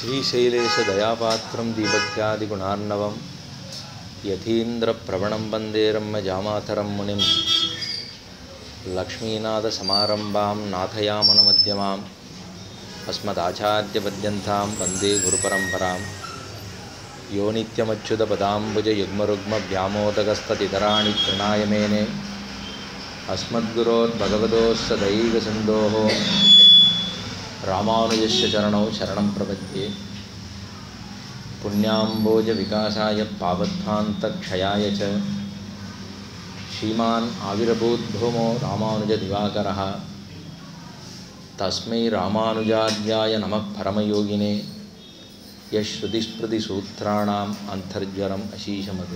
श्रीशैलेश दयापात्रं दीपत्यादिगुणार्णवं यतीन्द्रप्रवणं वन्दे रम्यजामातरं मुनिं लक्ष्मीनाथसमारम्भां नाथयामुनमध्यमाम् अस्मदाचार्यपर्यन्तां वन्दे गुरुपरम्परां यो नित्यमच्युतपदाम्बुजयुग्मरुग्मव्यामोदगस्ततितराणि तृणाय मेने अस्मद्गुरोर्भगवतोस्य दैकसिन्धोः रामानुजस्य चरणौ शरणं प्रपद्ये पुण्याम्भोजविकासाय पावध्वान्तक्षयाय च श्रीमान् आविर्भूद्भूमो रामानुजदिवाकरः तस्मै रामानुजार्याय नमः परमयोगिने यश्रुतिस्मृतिसूत्राणाम् अन्तर्ज्वरम् अशीशमत्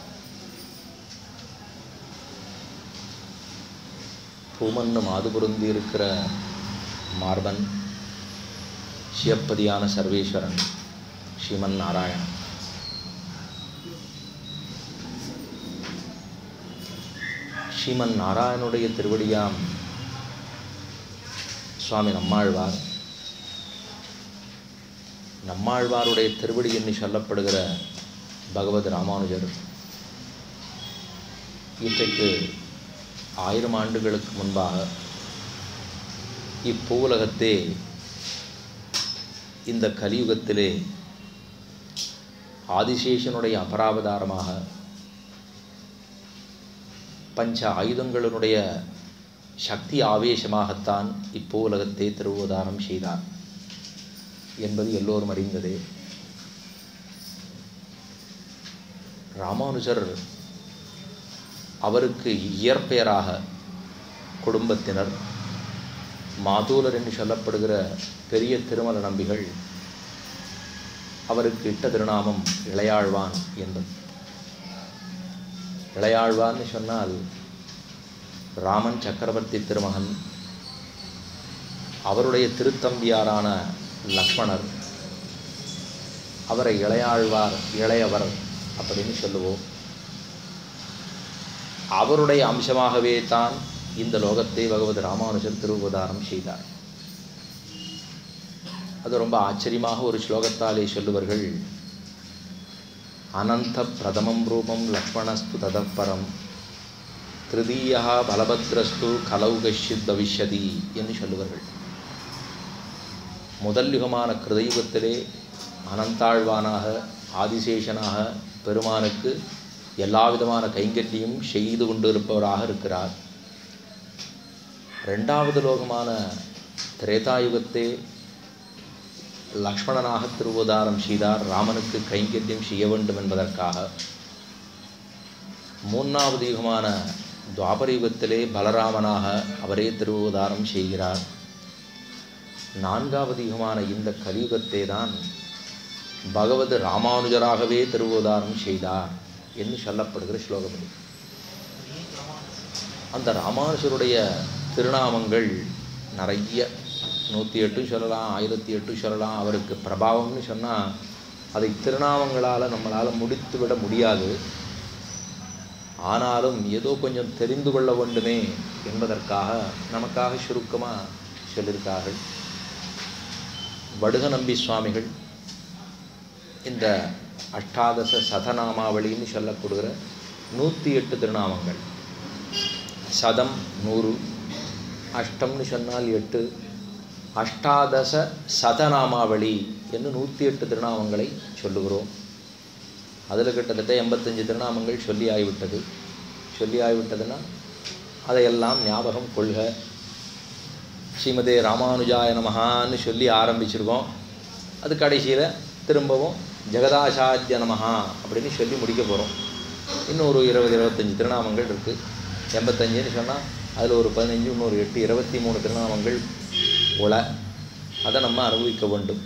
பூமன்னு மாது பொருந்தி இருக்கிற மார்பன் சிவப்பதியான சர்வேஸ்வரன் ஸ்ரீமன் நாராயணன். ஸ்ரீமன் நாராயணுடைய திருவடியாம் சுவாமி நம்மாழ்வாருடைய திருவடி என்று சொல்லப்படுகிற பகவத் ராமானுஜர் இன்றைக்கு 1000 ஆண்டுகளுக்கு முன்பாக இப்பூவுலகத்தே இந்த கலியுகத்திலே ஆதிசேஷனுடைய அபராவதாரமாக பஞ்ச ஆயுதங்களுடைய சக்தி ஆவேசமாகத்தான் இப்பூவுலகத்தே திருவதாரம் செய்தார் என்பது எல்லோரும் அறிந்ததே. ராமானுஜர் அவருக்கு இயற்பெயராக குடும்பத்தினர் மாதூலர் என்று சொல்லப்படுகிற பெரிய திருமல நம்பிகள் அவருக்கு இட்ட திருநாமம் இளையாழ்வான் என்பது. இளையாழ்வான்னு சொன்னால் ராமன் சக்கரவர்த்தி திருமகன், அவருடைய திருத்தம்பியாரான லக்ஷ்மணர், அவரை இளையாழ்வார் இளையவர் அப்படின்னு சொல்லுவோம். அவருடைய அம்சமாகவே தான் இந்த லோகத்தை பகவத் ராமானுஜர் திருவதாரம் செய்தார். அது ரொம்ப ஆச்சரியமாக ஒரு ஸ்லோகத்தாலே சொல்லுவார்கள். அனந்த பிரதமம் ரூபம் லக்ஷ்மணஸ்து ததப்பரம் திருதீயா பலபத்ரஸ்து கலௌகஷித் பவிஷ்யதி என்று சொல்லுவார்கள். முதல் யுகமான கிருதயுகத்திலே அனந்தாழ்வானாக ஆதிசேஷனாக பெருமானுக்கு எல்லா விதமான கைங்கட்டியும் செய்து கொண்டிருப்பவராக இருக்கிறார். இரண்டாவது லோகமான திரேதாயுகத்தே லக்ஷ்மணனாக திருவதாரம் செய்தார், ராமனுக்கு கைங்கட்டியம் செய்ய வேண்டும் என்பதற்காக. மூன்றாவது யுகமான துவாபர யுகத்திலே பலராமனாக அவரே திருவதாரம் செய்கிறார். நான்காவது யுகமான இந்த கலியுகத்தே தான் பகவத் ராமானுஜராகவே திருவதாரம் செய்தார் என்று சொல்லப்படுகிற ஸ்லோகம். அந்த ராமானுஜருடைய திருநாமங்கள் நிறைய 108 சொல்லலாம், 1008 சொல்லலாம். அவருக்கு பிரபாவம்னு சொன்னால் அதை திருநாமங்களால் நம்மளால் முடித்து விட முடியாது. ஆனாலும் ஏதோ கொஞ்சம் தெரிந்து கொள்ள வேண்டுமே என்பதற்காக நமக்காக சுருக்கமாக சொல்லியிருக்கார்கள். வடுக நம்பி சுவாமிகள் இந்த அஷ்டாதச சதநாமாவளின்னு சொல்லப்படுகிற 108 திருநாமங்கள், சதம் 100, அஷ்டம்னு சொன்னால் 8, அஷ்டாதச சதநாமாவளி என்று 108 திருநாமங்களை சொல்லுகிறோம். அதில் கிட்டத்தட்ட 85 திருநாமங்கள் சொல்லி ஆகிவிட்டதுன்னா அதையெல்லாம் ஞாபகம் கொள்க. ஸ்ரீமதே ராமானுஜாய நமஹான்னு சொல்லி ஆரம்பிச்சிருக்கோம். அது கடைசியில் திரும்பவும் ஜெகதாசாத்ய நமஹா அப்படின்னு சொல்லி முடிக்க போகிறோம். இன்னும் ஒரு 20-25 திருநாமங்கள் இருக்குது. 85ன்னு சொன்னால் அதில் ஒரு 15, இன்னொரு 8, 23 திருநாமங்கள் அதை நம்ம அனுபவிக்க வேண்டும்.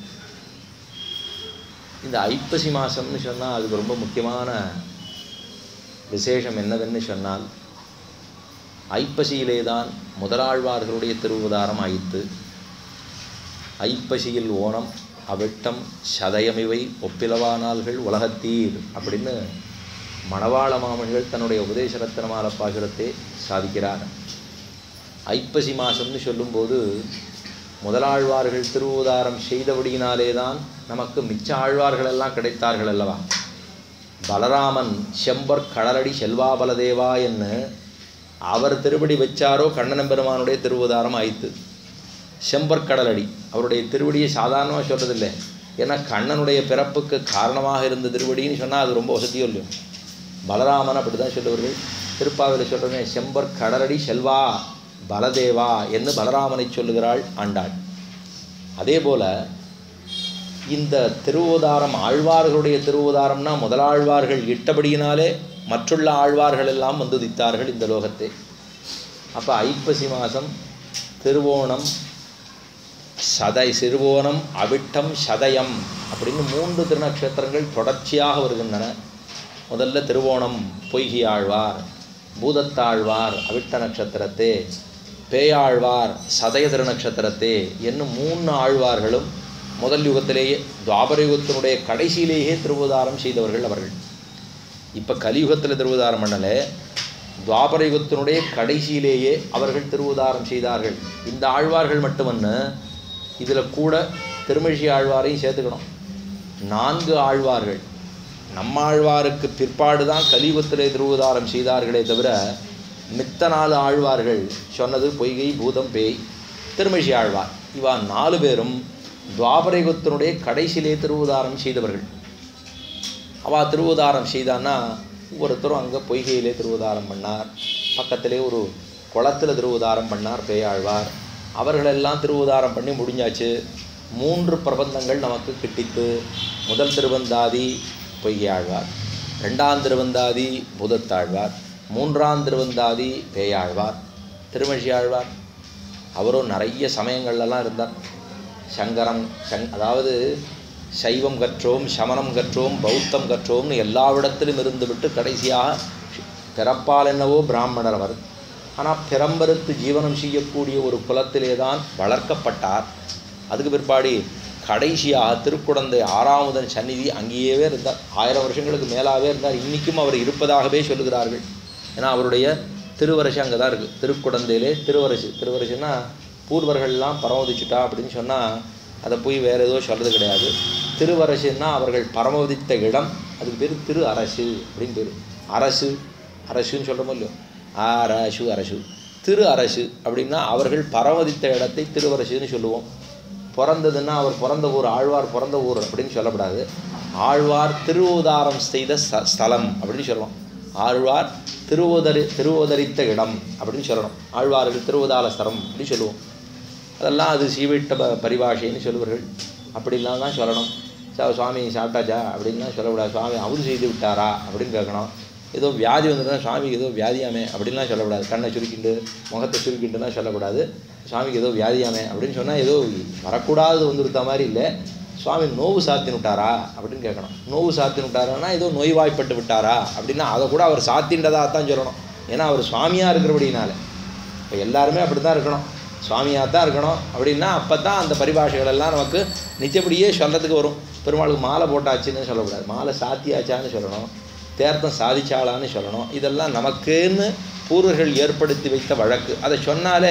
இந்த ஐப்பசி மாதம்னு சொன்னால் அதுக்கு ரொம்ப முக்கியமான விசேஷம் என்னவென்னு சொன்னால், ஐப்பசியிலே தான் முதலாழ்வார்களுடைய திருவதாரம் ஆயிற்று. ஐப்பசியில் ஓணம் அவிட்டம் சதயமிவை ஒப்பிலவா நாள்கள் உலகத்தீர் அப்படின்னு மணவாள மாமன்கள் தன்னுடைய உபதேச ரத்னமால பாசுரத்தை சாதிக்கிறார். ஐப்பசி மாதம்னு சொல்லும்போது முதலாழ்வார்கள் திருவுதாரம் செய்தபடியினாலே தான் நமக்கு மிச்ச ஆழ்வார்கள் எல்லாம் கிடைத்தார்கள் அல்லவா. பலராமன் செம்பர் கடலடி செல்வா பலதேவா என்று அவர் திருவடி வச்சாரோ கண்ணன் பெருமானுடைய திருவுதாரம் ஆயிற்று. செம்பர் கடலடி அவருடைய திருவடியை சாதாரணமாக சொல்கிறதில்லை. ஏன்னா கண்ணனுடைய பிறப்புக்கு காரணமாக இருந்த திருவடின்னு சொன்னால் அது ரொம்ப வசதியோ இல்லையோ. பலராமன் அப்படி தான் சொல்லுவார்கள். திருப்பாவையில் சொல்கிறேன், செம்பர் கடலடி செல்வா பலதேவா என்று பலராமனை சொல்லுகிறாள் ஆண்டாள். அதே போல் இந்த திருவுதாரம் ஆழ்வார்களுடைய திருவுதாரம்னா முதலாழ்வார்கள் இட்டபடியினாலே மற்றுள்ள ஆழ்வார்கள் எல்லாம் வந்து உதித்தார்கள் இந்த லோகத்தை. அப்போ ஐப்பசி மாதம் திருவோணம் சிறுவோணம் அவிட்டம் சதயம் அப்படின்னு 3 திருநக்ஷத்திரங்கள் தொடர்ச்சியாக வருகின்றன. முதல்ல திருவோணம் பொய்கி ஆழ்வார், பூதத்தாழ்வார் அவிட்ட நட்சத்திரத்தே, பேயாழ்வார் சதய திருநக்ஷத்திரத்தே என்னும் 3 ஆழ்வார்களும் முதல் யுகத்திலேயே துவாபர யுகத்தினுடைய கடைசியிலேயே திருவுதாரம் செய்தவர்கள் அவர்கள். இப்போ கலியுகத்தில் திருவுதாரம் பண்ணலை, துவாபர யுகத்தினுடைய கடைசியிலேயே அவர்கள் திருவுதாரம் செய்தார்கள். இந்த ஆழ்வார்கள் மட்டுமன்னு இதில் கூட திருமழிசை ஆழ்வாரையும் சேர்த்துக்கணும். 4 ஆழ்வார்கள் நம்மாழ்வாருக்கு பிற்பாடு தான் கலியுகத்திலே திருவுதாரம் செய்தார்களே தவிர மித்த 4 ஆழ்வார்கள் சொன்னது பொய்கை பூதம் பேய் திருமழிசை ஆழ்வார் இவா 4 பேரும் துவாபர யுகத்தினுடைய கடைசியிலே திருவுதாரம் செய்தவர்கள். அவள் திருவுதாரம் செய்தான்னா ஒவ்வொருத்தரும் அங்கே பொய்கையிலே திருவுதாரம் பண்ணார், பக்கத்திலே ஒரு குளத்தில் திருவுதாரம் பண்ணார் பேயாழ்வார். அவர்களெல்லாம் திருவுதாரம் பண்ணி முடிஞ்சாச்சு. 3 பிரபந்தங்கள் நமக்கு கிட்டித்து. முதல் திருவந்தாதி பொய்கை ஆழ்வார், 2ஆம் திருவந்தாதி பூதத்தாழ்வார், 3ஆம் திருவந்தாதி பேயாழ்வார். திருமழிசை ஆழ்வார் அவரும் நிறைய சமயங்கள்லாம் இருந்தார். அதாவது சைவம் கற்றோம், சமணம் கற்றோம், பௌத்தம் கற்றோம்னு எல்லாவிடத்திலும் இருந்து விட்டு கடைசியாக பிறப்பால் என்னவோ பிராமணர் அவர். ஆனால் பிறம்பருத்து ஜீவனம் செய்யக்கூடிய ஒரு குலத்திலே தான் வளர்க்கப்பட்டார். அதுக்கு பிற்பாடு கடைசியாக திருக்குடந்தை 6ஆமுதன் சந்நிதி அங்கேயே இருந்தார். 1000 வருஷங்களுக்கு மேலாகவே இருந்தார். இன்றைக்கும் அவர் இருப்பதாகவே சொல்லுகிறார்கள். ஏன்னா அவருடைய திருவரசு அங்கே தான் இருக்குது. திருக்குடந்தையிலே திருவரசுன்னா பூர்வர்கள்லாம் பரமதிச்சுட்டா அப்படின்னு சொன்னால் அதை போய் வேறு ஏதோ சொல்கிறது கிடையாது. திருவரசுன்னா அவர்கள் பரமதித்த இடம், அதுக்கு பேர் திரு அரசு அப்படின்னு பேர். அரசுன்னு சொல்கிறோமோ இல்லையோ, அரசு திரு அரசு அப்படின்னா அவர்கள் பரமதித்த இடத்தை திருவரசுன்னு சொல்லுவோம். பிறந்ததுன்னா அவர் பிறந்த ஊர், ஆழ்வார் பிறந்த ஊர் அப்படின்னு சொல்லக்கூடாது. ஆழ்வார் திருவுதாரம் செய்த ஸ்தலம் அப்படின்னு சொல்லணும். ஆழ்வார் திருவுதரித்த இடம் அப்படின்னு சொல்லணும். ஆழ்வார்கள் திருவுதார ஸ்தலம் அப்படின்னு சொல்லுவோம். அதெல்லாம் அது சீவிட்ட பரிபாஷைன்னு சொல்லுவார்கள். அப்படிலாம் தான் சொல்லணும். சுவாமி சாப்பிட்டாச்சா அப்படின்லாம் சொல்லக்கூடாது. சுவாமி அமுது செய்து விட்டாரா அப்படின்னு கேட்கணும். ஏதோ வியாதி வந்துருந்தா சுவாமிக்கு ஏதோ வியாதியாமே அப்படின்லாம் சொல்லக்கூடாது. கண்ணை சுருக்கிண்டு முகத்தை சுருக்கிண்டுலாம் சொல்லக்கூடாது. சுவாமிக்கு ஏதோ வியாதியாமே அப்படின்னு சொன்னால் ஏதோ வரக்கூடாது வந்துருத்த மாதிரி இல்லை. சுவாமி நோவு சாத்தின்னு விட்டாரா அப்படின்னு கேட்கணும். நோவு சாத்தின்னு விட்டாரான்னா ஏதோ நோய்வாய்ப்பட்டு விட்டாரா அப்படின்னா அதை கூட அவர் சாத்தின்றதாக தான் சொல்லணும். ஏன்னா அவர் சுவாமியாக இருக்கிறபடினால. இப்போ எல்லாருமே அப்படி தான் இருக்கணும், சுவாமியாக தான் இருக்கணும். அப்படின்னா அப்போ தான் அந்த பரிபாஷைகளெல்லாம் நமக்கு நிச்சயப்படியே சொல்கிறதுக்கு வரும். பெருமாளுக்கு மாலை போட்டாச்சுன்னு சொல்லக்கூடாது, மாலை சாத்தியாச்சான்னு சொல்லணும், தேர்த்தம் சாதிச்சாளான்னு சொல்லணும். இதெல்லாம் நமக்குன்னு பூர்வர்கள் ஏற்படுத்தி வைத்த வழக்கு. அதை சொன்னாலே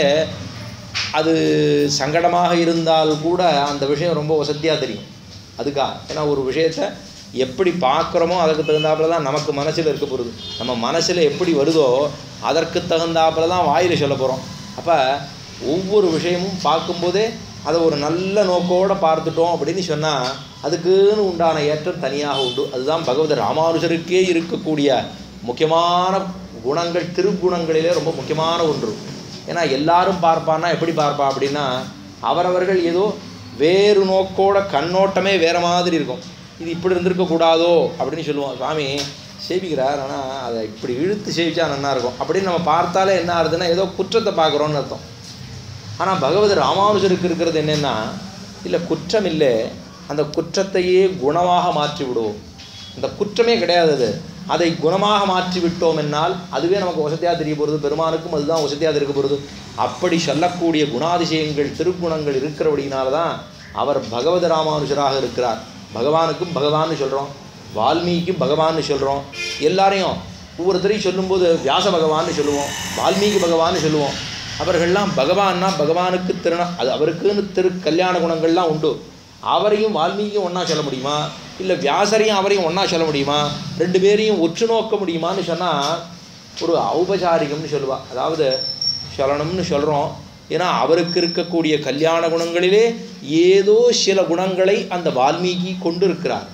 அது சங்கடமாக இருந்தால் கூட அந்த விஷயம் ரொம்ப வசதியாக தெரியும். அதுக்காக ஏன்னா ஒரு விஷயத்தை எப்படி பார்க்குறோமோ அதுக்கு தகுந்தாப்புல தான் நமக்கு மனசில் இருக்க போகிறது. நம்ம மனசில் எப்படி வருதோ அதற்கு தகுந்தாப்புல தான் வாயில் சொல்ல போகிறோம். அப்போ ஒவ்வொரு விஷயமும் பார்க்கும்போதே அதை ஒரு நல்ல நோக்கோடு பார்த்துட்டோம் அப்படின்னு சொன்னால் அதுக்குன்னு உண்டான ஏற்றம் தனியாக உண்டு. அதுதான் பகவத் ராமானுஜருக்கே இருக்கக்கூடிய முக்கியமான குணங்கள், திருக்குணங்களிலே ரொம்ப முக்கியமான ஒன்று. ஏன்னா எல்லாரும் பார்ப்பான்னா எப்படி பார்ப்பா அப்படின்னா அவரவர்கள் ஏதோ வேறு நோக்கோட கண்ணோட்டமே வேறு மாதிரி இருக்கும். இது இப்படி இருந்திருக்கக்கூடாதோ அப்படின்னு சொல்லுவோம். சுவாமி சேவிக்கிறார், ஆனால் அதை இப்படி இழுத்து சேவிச்சா நல்லா இருக்கும் அப்படின்னு நம்ம பார்த்தாலே என்ன ஆகுதுன்னா ஏதோ குற்றத்தை பார்க்குறோன்னு அர்த்தம். ஆனால் பகவத் ராமானுஜருக்கு இருக்கிறது என்னென்னா, இல்லை குற்றம் இல்லை, அந்த குற்றத்தையே குணமாக மாற்றி விடுவோம். அந்த குற்றமே கிடையாது, அதை குணமாக மாற்றி விட்டோம் என்னால் அதுவே நமக்கு வசதியாக தெரிய போகிறது. பெருமானுக்கும் அதுதான் வசதியாக இருக்க போகிறது. அப்படி சொல்லக்கூடிய குணாதிசயங்கள், திருக்குணங்கள் இருக்கிறபடினால தான் அவர் பகவத் ராமானுஜராக இருக்கிறார். பகவானுக்கும் பகவான்னு சொல்கிறோம், வால்மீகிக்கும் பகவான்னு சொல்கிறோம். எல்லாரையும் ஒவ்வொருத்தரையும் சொல்லும்போது வியாச பகவான்னு சொல்லுவோம், வால்மீகி பகவான்னு சொல்லுவோம். அவர்கள்லாம் பகவான்னா பகவானுக்கு அது அவருக்குன்னு கல்யாண குணங்கள்லாம் உண்டு. அவரையும் வால்மீகியும் ஒன்றா சொல்ல முடியுமா, இல்லை வியாசரையும் அவரையும் ஒன்றா சொல்ல முடியுமா, ரெண்டு பேரையும் ஒற்று நோக்க முடியுமான்னு சொன்னால் ஒரு ஔபசாரிகம்னு சொல்லுவாள். அதாவது சொல்லணும்னு சொல்கிறோம், ஏன்னா அவருக்கு இருக்கக்கூடிய கல்யாண குணங்களிலே ஏதோ சில குணங்களை அந்த வால்மீகி கொண்டு இருக்கிறார்.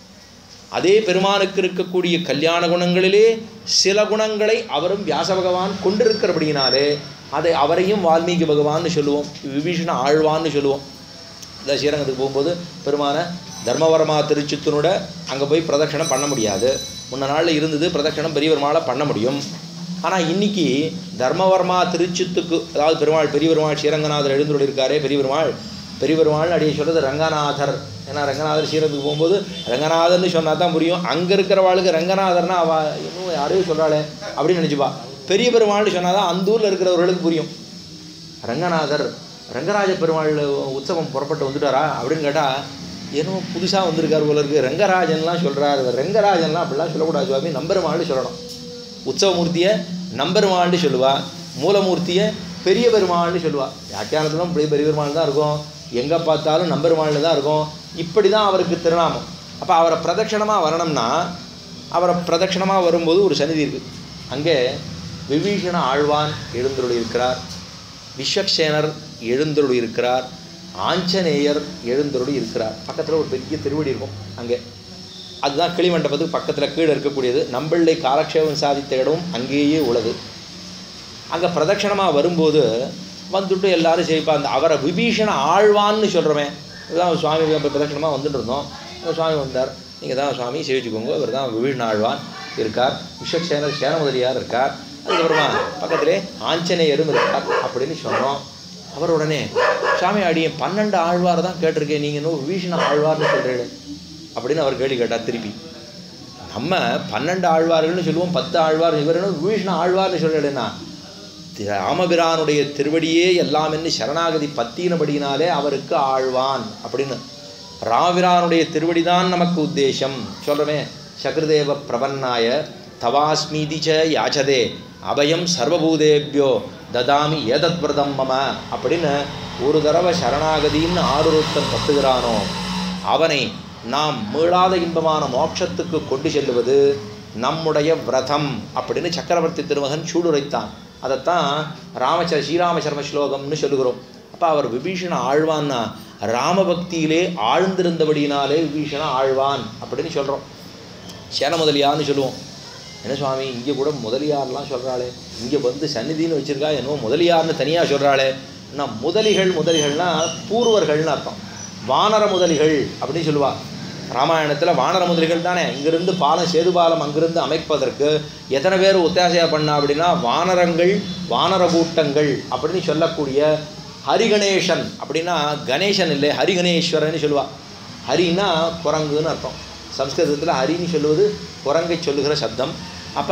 அதே பெருமானுக்கு இருக்கக்கூடிய கல்யாண குணங்களிலே சில குணங்களை அவரும் வியாச பகவான் கொண்டிருக்கிறபடியினாலே அதை அவரையும் வால்மீகி பகவான்னு சொல்லுவோம், விபீஷண ஆழ்வான்னு சொல்லுவோம். இந்த ஸ்ரீரங்கத்துக்கு போகும்போது பெருமான தர்மவரமா திருச்சித்தனோட அங்கே போய் பிரதட்சணம் பண்ண முடியாது. முன்ன நாளில் இருந்தது பிரதட்சணம் பெரிய பெருமாளை பண்ண முடியும். ஆனால் இன்றைக்கி தர்மவர்மா திருச்சித்துக்கு, அதாவது பெருமாள் பெரிய பெருமாள் ஸ்ரீரங்கநாதர் எழுந்துள்ளிருக்காரே, பெரிய பெருமாள் அடியை சொல்கிறது ரங்கநாதர். ஏன்னா ரங்கநாதர் ஸ்ரீரங்கத்துக்கு போகும்போது ரங்கநாதர்னு சொன்னால் தான் புரியும். அங்கே இருக்கிறவாளுக்கு ரங்கநாதர்னா அவள் இன்னும் யாரையும் சொல்கிறாளே அப்படின்னு நினச்சிப்பா. பெரிய பெருமாள்னு சொன்னால் தான் அந்த ஊரில் இருக்கிறவர்களுக்கு புரியும். ரங்கநாதர் ரங்கராஜ பெருமாள் உற்சவம் புறப்பட்டு வந்துட்டாரா அப்படின்னு கேட்டால் ஏன்னோ புதுசாக வந்திருக்கார் போல இருக்குது, ரங்கராஜன்லாம் சொல்கிறார். ரங்கராஜன்லாம் அப்படிலாம் சொல்லக்கூடாது சுவாமி, நம்பெருமாள்னு சொல்லணும். உற்சவமூர்த்தியை நம்பெருமாள்னு சொல்லுவாள், மூலமூர்த்தியை பெரிய பெருமாள்னு சொல்லுவாள். வியாக்கியானத்திலும் பெரிய பெருமாள் தான் இருக்கும், எங்கே பார்த்தாலும் நம்பெருமாள்னு தான் இருக்கும். இப்படி தான் அவருக்கு திருநாமம். அப்போ அவரை பிரதட்சணமாக வரணும்னா அவரை பிரதட்சணமாக வரும்போது ஒரு சந்நிதி இருக்குது. அங்கே விபீஷண ஆழ்வான் எழுந்தருளி இருக்கிறார், விஸ்வக்சேனர் எழுந்தருளி இருக்கிறார், ஆஞ்சநேயர் எழுந்தருளி இருக்கிறார். பக்கத்தில் ஒரு பெரிய திருவடி இருக்கும் அங்கே, அதுதான் கிளிமண்டபத்துக்கு பக்கத்தில் கீழே இருக்கக்கூடியது. நம்பிள்ளை காலக்ஷேபம் சாதித்த இடமும் அங்கேயே உள்ளது. அங்கே பிரதட்சணமாக வரும்போது வந்துட்டு எல்லாரும் செய்ப்பா. அந்த அவரை விபீஷண ஆழ்வான்னு சொல்கிறோமே, இதுதான் சுவாமி பிரதட்சணமாக வந்துட்டு இருந்தோம். சுவாமி வந்தார், நீங்கள் தான் சுவாமி சேவிச்சுக்கோங்க, இவர் தான் விபீஷண ஆழ்வான் இருக்கார், விஸ்வக்சேனர் சேனமுதலியார் இருக்கார், அதுக்கப்புறமா பக்கத்திலே ஆஞ்சநேயரும் இருக்கார் அப்படின்னு சொன்னோம். அவர் உடனே சுவாமி அடியை 12 ஆழ்வார் தான் கேட்டிருக்கேன், நீங்கள் இன்னும் விபீஷண ஆழ்வார்னு சொல்கிறீங்க அப்படின்னு அவர் கேள்வி கேட்டார். திருப்பி நம்ம 12 ஆழ்வார்கள்னு சொல்லுவோம், 10 ஆழ்வார், இவர் இன்னும் விபீஷண ஆழ்வார்னு சொல்கிறேன்னா ராமபிரானுடைய திருவடியே எல்லாம் என்று சரணாகதி பத்தினபடியினாலே அவருக்கு ஆழ்வான் அப்படின்னு. ராமபிரானுடைய திருவடி தான் நமக்கு உத்தேசம் சொல்கிறோமே. சக்ருதேவ பிரபன்னாய தவாஸ்மீதிச்ச யாச்சதே அபயம் சர்வபூதேபியோ ததாமி ஏதத் விரதம் மம அப்படின்னு ஒரு தடவை சரணாகதின்னு ஆறுருத்தன் பத்துகிறானோ அவனை நாம் மீளாத இன்பமான மோட்சத்துக்கு கொண்டு செல்லுவது நம்முடைய விரதம் அப்படின்னு சக்கரவர்த்தி திருமகன் சூடுரைத்தான். அதைத்தான் ஸ்ரீராமசர்ம ஸ்லோகம்னு சொல்லுகிறோம். அப்போ அவர் விபீஷண ஆழ்வான்னா ராமபக்தியிலே ஆழ்ந்திருந்தபடியினாலே விபீஷண ஆழ்வான் அப்படின்னு சொல்கிறோம். சேன முதலியார்னு சொல்லுவோம். என்ன சுவாமி இங்கே கூட முதலியார்லாம் சொல்கிறாளே, இங்கே வந்து சந்நிதின்னு வச்சுருக்கா, என்னவோ முதலியார்னு தனியாக சொல்கிறாளே. நான் முதலிகள்னால் பூர்வர்கள்னு அர்த்தம். வானர முதலிகள் அப்படின்னு சொல்லுவாள். ராமாயணத்தில் வானர முதலிகள் தானே. இங்கிருந்து பாலம் சேது பாலம் அங்கிருந்து அமைப்பதற்கு எத்தனை பேர் ஒத்தாசையாக பண்ணா அப்படின்னா வானரங்கள், வானர கூட்டங்கள் அப்படின்னு சொல்லக்கூடிய ஹரிகணேசன் அப்படின்னா கணேசன் இல்லை, ஹரிகணேஸ்வரன்னு சொல்லுவாள். ஹரின்னா குரங்குன்னு அர்த்தம். சம்ஸ்கிருதத்தில் ஹரின்னு சொல்லுவது குரங்கை சொல்லுகிற சப்தம். அப்போ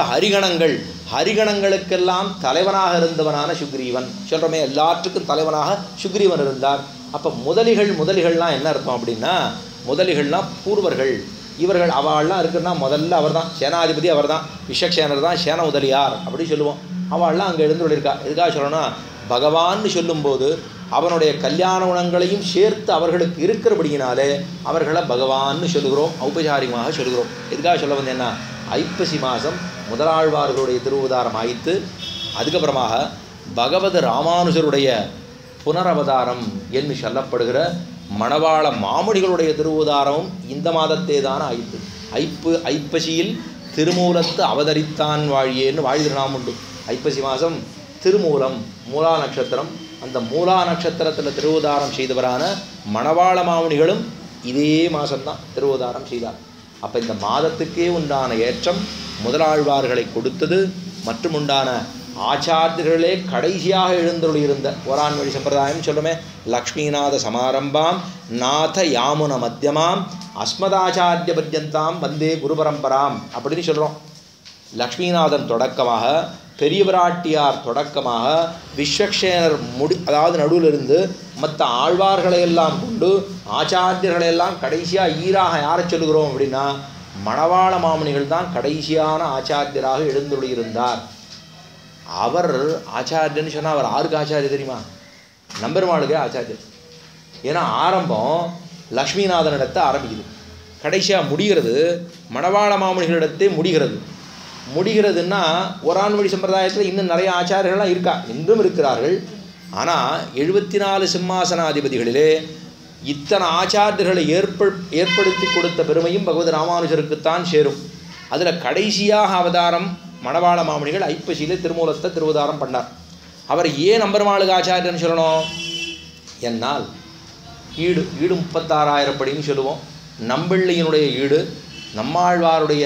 ஹரிகணங்களுக்கெல்லாம் தலைவனாக இருந்தவனான சுக்ரீவன் சொல்கிறோமே, எல்லாற்றுக்கும் தலைவனாக சுக்ரீவன் இருந்தார். அப்போ முதலிகள்லாம் என்ன அர்த்தம் அப்படின்னா, முதலிகள்லாம் பூர்வர்கள். இவர்கள் அவள்லாம் இருக்குன்னா முதல்ல அவர் தான் சேனாதிபதி, அவர் தான் விஸ்வக்சேனர் தான் சேன முதலியார் அப்படின்னு சொல்லுவோம். அவள்லாம் அங்கே எழுந்துள்ளிருக்கா. எதுக்காக சொல்லணும்னா பகவான்னு சொல்லும்போது அவனுடைய கல்யாண குணங்களையும் சேர்த்து அவர்களுக்கு இருக்கிறபடியினாலே அவர்களை பகவான்னு சொல்லுகிறோம், ஔபசாரிகமாக சொல்லுகிறோம். எதுக்காக சொல்ல வந்தேன்னா ஐப்பசி மாதம் முதலாழ்வார்களுடைய திருவுதாரம் ஆயித்து, அதுக்கப்புறமாக பகவத் ராமானுஜருடைய புனரவதாரம் என்று சொல்லப்படுகிற மணவாள மாமுனிகளுடைய திருவுதாரமும் இந்த மாதத்தே தான் ஆயிற்று. ஐப்பசியில் திருமூலத்து அவதரித்தான் வாழியேன்னு வாழ் திருநாமம் உண்டு. ஐப்பசி மாதம் திருமூலம், மூலா நட்சத்திரம். அந்த மூலா நட்சத்திரத்தில் திருவுதாரம் செய்தவரான மணவாள மாமுனிகளும் இதே மாதம்தான் திருவுதாரம் செய்தார். அப்போ இந்த மாதத்துக்கே உண்டான ஏற்றம் முதலாழ்வார்களை கொடுத்தது. மற்றும் உண்டான ஆச்சாரியர்களே கடைசியாக எழுந்தருளியிருந்த ஓரான்வழி சம்பிரதாயம் சொல்லுமே. லக்ஷ்மிநாத சமாரம்பாம் நாத யாமுன மத்தியமாம் அஸ்மதாச்சாரிய பர்யந்தாம் வந்தே குரு பரம்பராம் அப்படின்னு சொல்கிறோம். லக்ஷ்மிநாதன் தொடக்கமாக, பெரிய பிராட்டியார் தொடக்கமாக, விஸ்வக்சேனர் அதாவது நடுவிலிருந்து மற்ற ஆழ்வார்களையெல்லாம் கொண்டு ஆச்சாரியர்களையெல்லாம் கடைசியாக ஈராக யாரை சொல்லுகிறோம் அப்படின்னா மணவாள மாமுனிகள் தான் கடைசியான ஆச்சாரியராக எழுந்துள்ளிருந்தார். அவர் ஆச்சாரியன்னு சொன்னால் அவர் யாருக்கு ஆச்சாரிய தெரியுமா? நம்பெருமாளுக்கே ஆச்சாரியர். ஏன்னா ஆரம்பம் லக்ஷ்மிநாதனிடத்தை ஆரம்பிக்குது, கடைசியாக முடிகிறது மணவாள மாமுனிகளிடத்தே முடிகிறதுன்னா ஒரான்வழி சம்பிரதாயத்தில் இன்னும் நிறைய ஆச்சாரியர்கள்லாம் இருக்கா, இன்றும் இருக்கிறார்கள். ஆனால் 74 சிம்மாசனாதிபதிகளிலே இத்தனை ஆச்சாரியர்களை ஏற்படுத்தி கொடுத்த பெருமையும் பகவத் ராமானுஜருக்குத்தான் சேரும். அதில் கடைசியாக அவதாரம் மணவாள மாமுனிகள் ஐப்பசியிலே திருமூலத்தை திருவதாரம் பண்ணார். அவர் ஏன் நம்பெருமாளுக்கு ஆச்சாரியன்னு சொல்லணும்? என்னால் ஈடு 36,000 படின்னு சொல்லுவோம். நம்பிள்ளையினுடைய ஈடு நம்மாழ்வாருடைய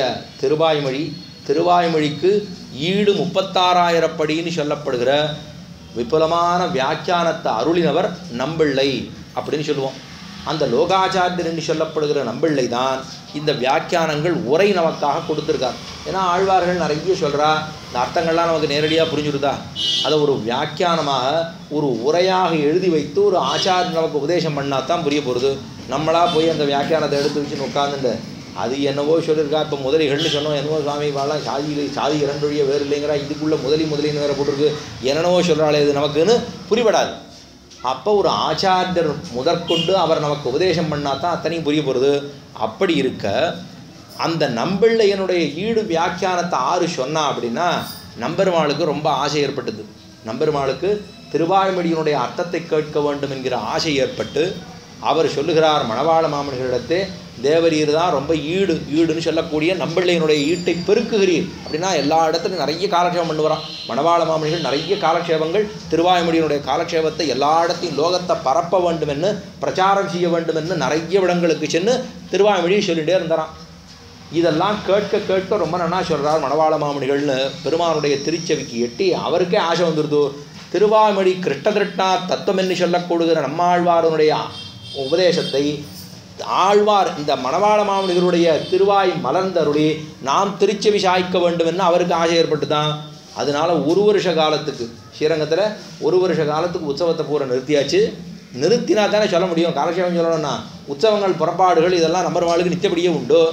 திருவாய்மொழிக்கு ஈடு 36,000 படின்னு சொல்லப்படுகிற விபுலமான வியாக்கியானத்தை அருளினவர் நம்பிள்ளை அப்படின்னு சொல்லுவோம். அந்த லோகாச்சாரியர் என்று சொல்லப்படுகிற நம்பிள்ளை தான் இந்த வியாக்கியானங்கள் உரை நமக்காக கொடுத்துருக்கார். ஏன்னா ஆழ்வார்கள் நிறைய சொல்கிறா, இந்த அர்த்தங்கள்லாம் நமக்கு நேரடியாக புரிஞ்சுடுதா, அதை ஒரு வியாக்கியானமாக ஒரு உரையாக எழுதி வைத்து ஒரு ஆச்சாரியர் நமக்கு உபதேசம் பண்ணால் தான் புரிய போகிறது. நம்மளாக போய் அந்த வியாக்கியானத்தை எடுத்து வச்சுன்னு உட்காந்துட்டு அது என்னவோ சொல்லியிருக்கா. இப்போ முதலிகள்னு சொன்னோம், என்னவோ சுவாமி வாழலாம் சாதி 2 வழியாக வேறு இல்லைங்கிறா, இதுக்குள்ளே முதலின்னு வேறு போட்டிருக்கு, என்னென்னவோ சொல்கிறாளே, இது நமக்குன்னு புரிபடாது. அப்போ ஒரு ஆச்சாரியர் முதற்கொண்டு அவர் நமக்கு உபதேசம் பண்ணால் தான் அத்தனையும் புரிய போகிறது. அப்படி இருக்க அந்த நம்பிள்ளையனுடைய ஈடு வியாக்கியானத்தை 6 சொன்னா அப்படின்னா நம்பெருமாளுக்கு ரொம்ப ஆசை ஏற்பட்டது. நம்பெருமாளுக்கு திருவாய்மொழியினுடைய அர்த்தத்தை கேட்க வேண்டும் என்கிற ஆசை ஏற்பட்டு அவர் சொல்லுகிறார், மணவாள மாமுனிகளிடத்தே தேவரீர் தான் ரொம்ப ஈடுன்னு சொல்லக்கூடிய நம்பிள்ளையினுடைய ஈட்டை பெருக்குகிறீர் அப்படின்னா எல்லா இடத்துலையும் நிறைய காலக்ஷேபம் பண்ணுவாராம். மணவாள மாமுனிகள் நிறைய காலக்ஷேபங்கள், திருவாய்மொழியினுடைய காலக்ஷேபத்தை எல்லா இடத்தையும் லோகத்தை பரப்ப வேண்டும் என்று பிரச்சாரம் செய்ய வேண்டும் என்று நிறைய இடங்களுக்கு சென்று திருவாய்மொழியை சொல்லிகிட்டே இருந்தாராம். இதெல்லாம் கேட்க ரொம்ப நன்னா சொல்கிறார் மணவாள மாமுனிகள்னு பெருமானுடைய திருச்செவிக்கு எட்டி அவருக்கே ஆசை வந்துடுது. திருவாய்மொழி கிருஷ்ணகிருஷ்ணா தத்துவம் என்று சொல்லக்கூடுகிற நம்மாழ்வாருடைய உபதேசத்தை ஆழ்வார் இந்த மணவாள மாமுனிகளுடைய திருவாய் மலர்ந்தருளி நாம் திருச்செவி சாய்க்க வேண்டும் என்று அவருக்கு ஆசை ஏற்பட்டு தான். அதனால் 1 வருஷ காலத்துக்கு ஸ்ரீரங்கத்தில் 1 வருஷ காலத்துக்கு உற்சவத்தை பூரா நிறுத்தினா தானே சொல்ல முடியும். காலக்ஷேபம் சொல்லணும்னா உற்சவங்கள் புறப்பாடுகள் இதெல்லாம் நம்பெருமாளுக்கு நித்தியப்படியே உண்டு.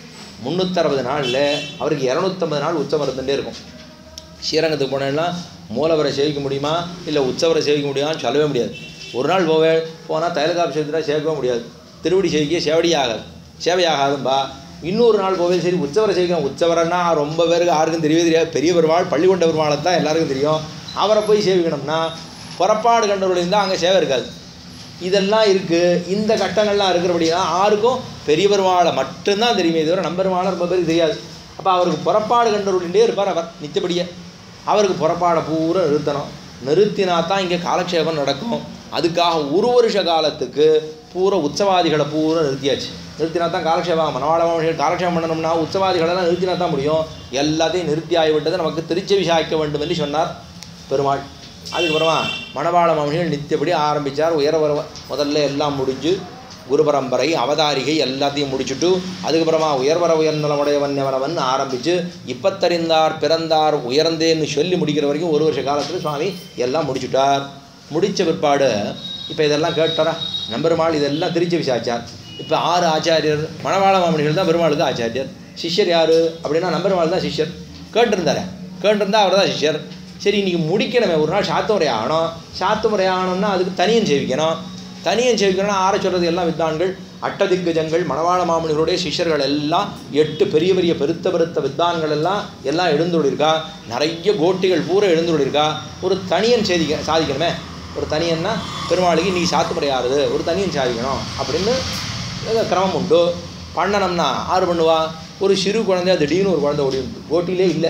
360 நாளில் அவருக்கு 250 நாள் உற்சவம் இருந்துகிட்டே இருக்கும். ஸ்ரீரங்கத்துக்கு போனேன்னா மூலவரை சேவிக்க முடியுமா இல்லை உற்சவரை சேவிக்க முடியுமான்னு சொல்லவே முடியாது. ஒரு நாள் போனால் தைலகாபிஷேகத்தில் சேவிக்கவே முடியாது, திருவடி சேவிக்க சேவையாகாதும்பா. இன்னொரு நாள் போவே சரி உற்சவரை சேவிக்கணும். உற்சவரன்னா ரொம்ப பேருக்கு யாருக்கும் தெரியவே தெரியாது. பெரிய பெருமாள் பள்ளிக்கொண்ட பெருமாளை தான் எல்லாருக்கும் தெரியும். அவரை போய் சேவிக்கணும்னா புறப்பாடு கண்டவர்களையும் தான் அங்கே சேவை இருக்காது. இதெல்லாம் இருக்குது. இந்த கட்டங்கள்லாம் இருக்கிறபடினா யாருக்கும் பெரிய பெருமாளை மட்டும்தான் தெரியுமே தவிர நம்பெருமாளை ரொம்ப பேருக்கு தெரியாது. அப்போ அவருக்கு புறப்பாடு கண்டவர்களே இருப்பார். அவர் நிச்சயப்படியே அவருக்கு புறப்பாடை பூரா நிறுத்தினா தான் இங்கே காலக்ஷேபம் நடக்கும். அதுக்காக 1 வருஷ காலத்துக்கு பூரா உற்சவாதிகளை பூரா நிறுத்தினா தான் காலக்ஷேபம். மணவாள மாமுனிகள் காலக்ஷேபம் பண்ணணும்னா உற்சவாதிகளெல்லாம் நிறுத்தினா தான் முடியும். எல்லாத்தையும் நிறுத்தி ஆகிவிட்டது நமக்கு திருச்செவி சாய்க்க வேண்டும் என்று சொன்னார் பெருமாள். அதுக்கப்புறமா மணவாள மாமுனிகள் நித்தியப்படி ஆரம்பித்தார். முதல்ல எல்லாம் முடிஞ்சு குரு பரம்பரை அவதாரிகை எல்லாத்தையும் முடிச்சுட்டு அதுக்கப்புறமா உயர்நலமுடையவன் ஆரம்பித்து இப்பத்தறிந்தார் பிறந்தார் உயர்ந்தேன்னு சொல்லி முடிக்கிற வரைக்கும் 1 வருஷ காலத்தில் சுவாமி எல்லாம் முடிச்சுட்டார். முடித்த பிற்பாடு இப்போ இதெல்லாம் கேட்டாரா நம்பெருமாள் இதெல்லாம் திருச்செவி சாய்ச்சார். இப்போ 6 ஆச்சாரியர். மணவாள மாமுனிகள் தான் பெருமாளுக்கு ஆச்சாரியர். சிஷ்யர் யார் அப்படின்னா நம்பெருமாள் தான் சிஷ்யர். கேட்டிருந்தா அவர் தான் சிஷ்யர். சரி இன்றைக்கி முடிக்கணுமே, ஒரு நாள் சாத்துமுறை ஆகணும். சாத்துமுறை ஆகணும்னா அதுக்கு தனியன் சேவிக்கணும்னா ஆற சொல்கிறது எல்லாம் வித்வான்கள் அட்டதிக்கஜங்கள் மணவாள மாமுனிகளுடைய சிஷ்யர்கள் எல்லாம் 8 பெரிய பெருத்த வித்வான்கள் எல்லாம் எழுந்துள்ளிருக்கா. நிறைய கோட்டிகள் பூரா எழுந்துள்ளிருக்கா. ஒரு தனியன் சாதிக்கணுமே. ஒரு தனியன்னா பெருமாளுக்கு இன்றைக்கி சாத்துமுறை ஆறுது, ஒரு தனியன் சாதிக்கணும் அப்படின்னு கிரமம் உண்டு. பண்ணணும்னா ஆறு பண்ணுவா. ஒரு சிறு குழந்தையா திடீர்னு ஒரு குழந்தை ஓடி கோட்டிலே இல்லை,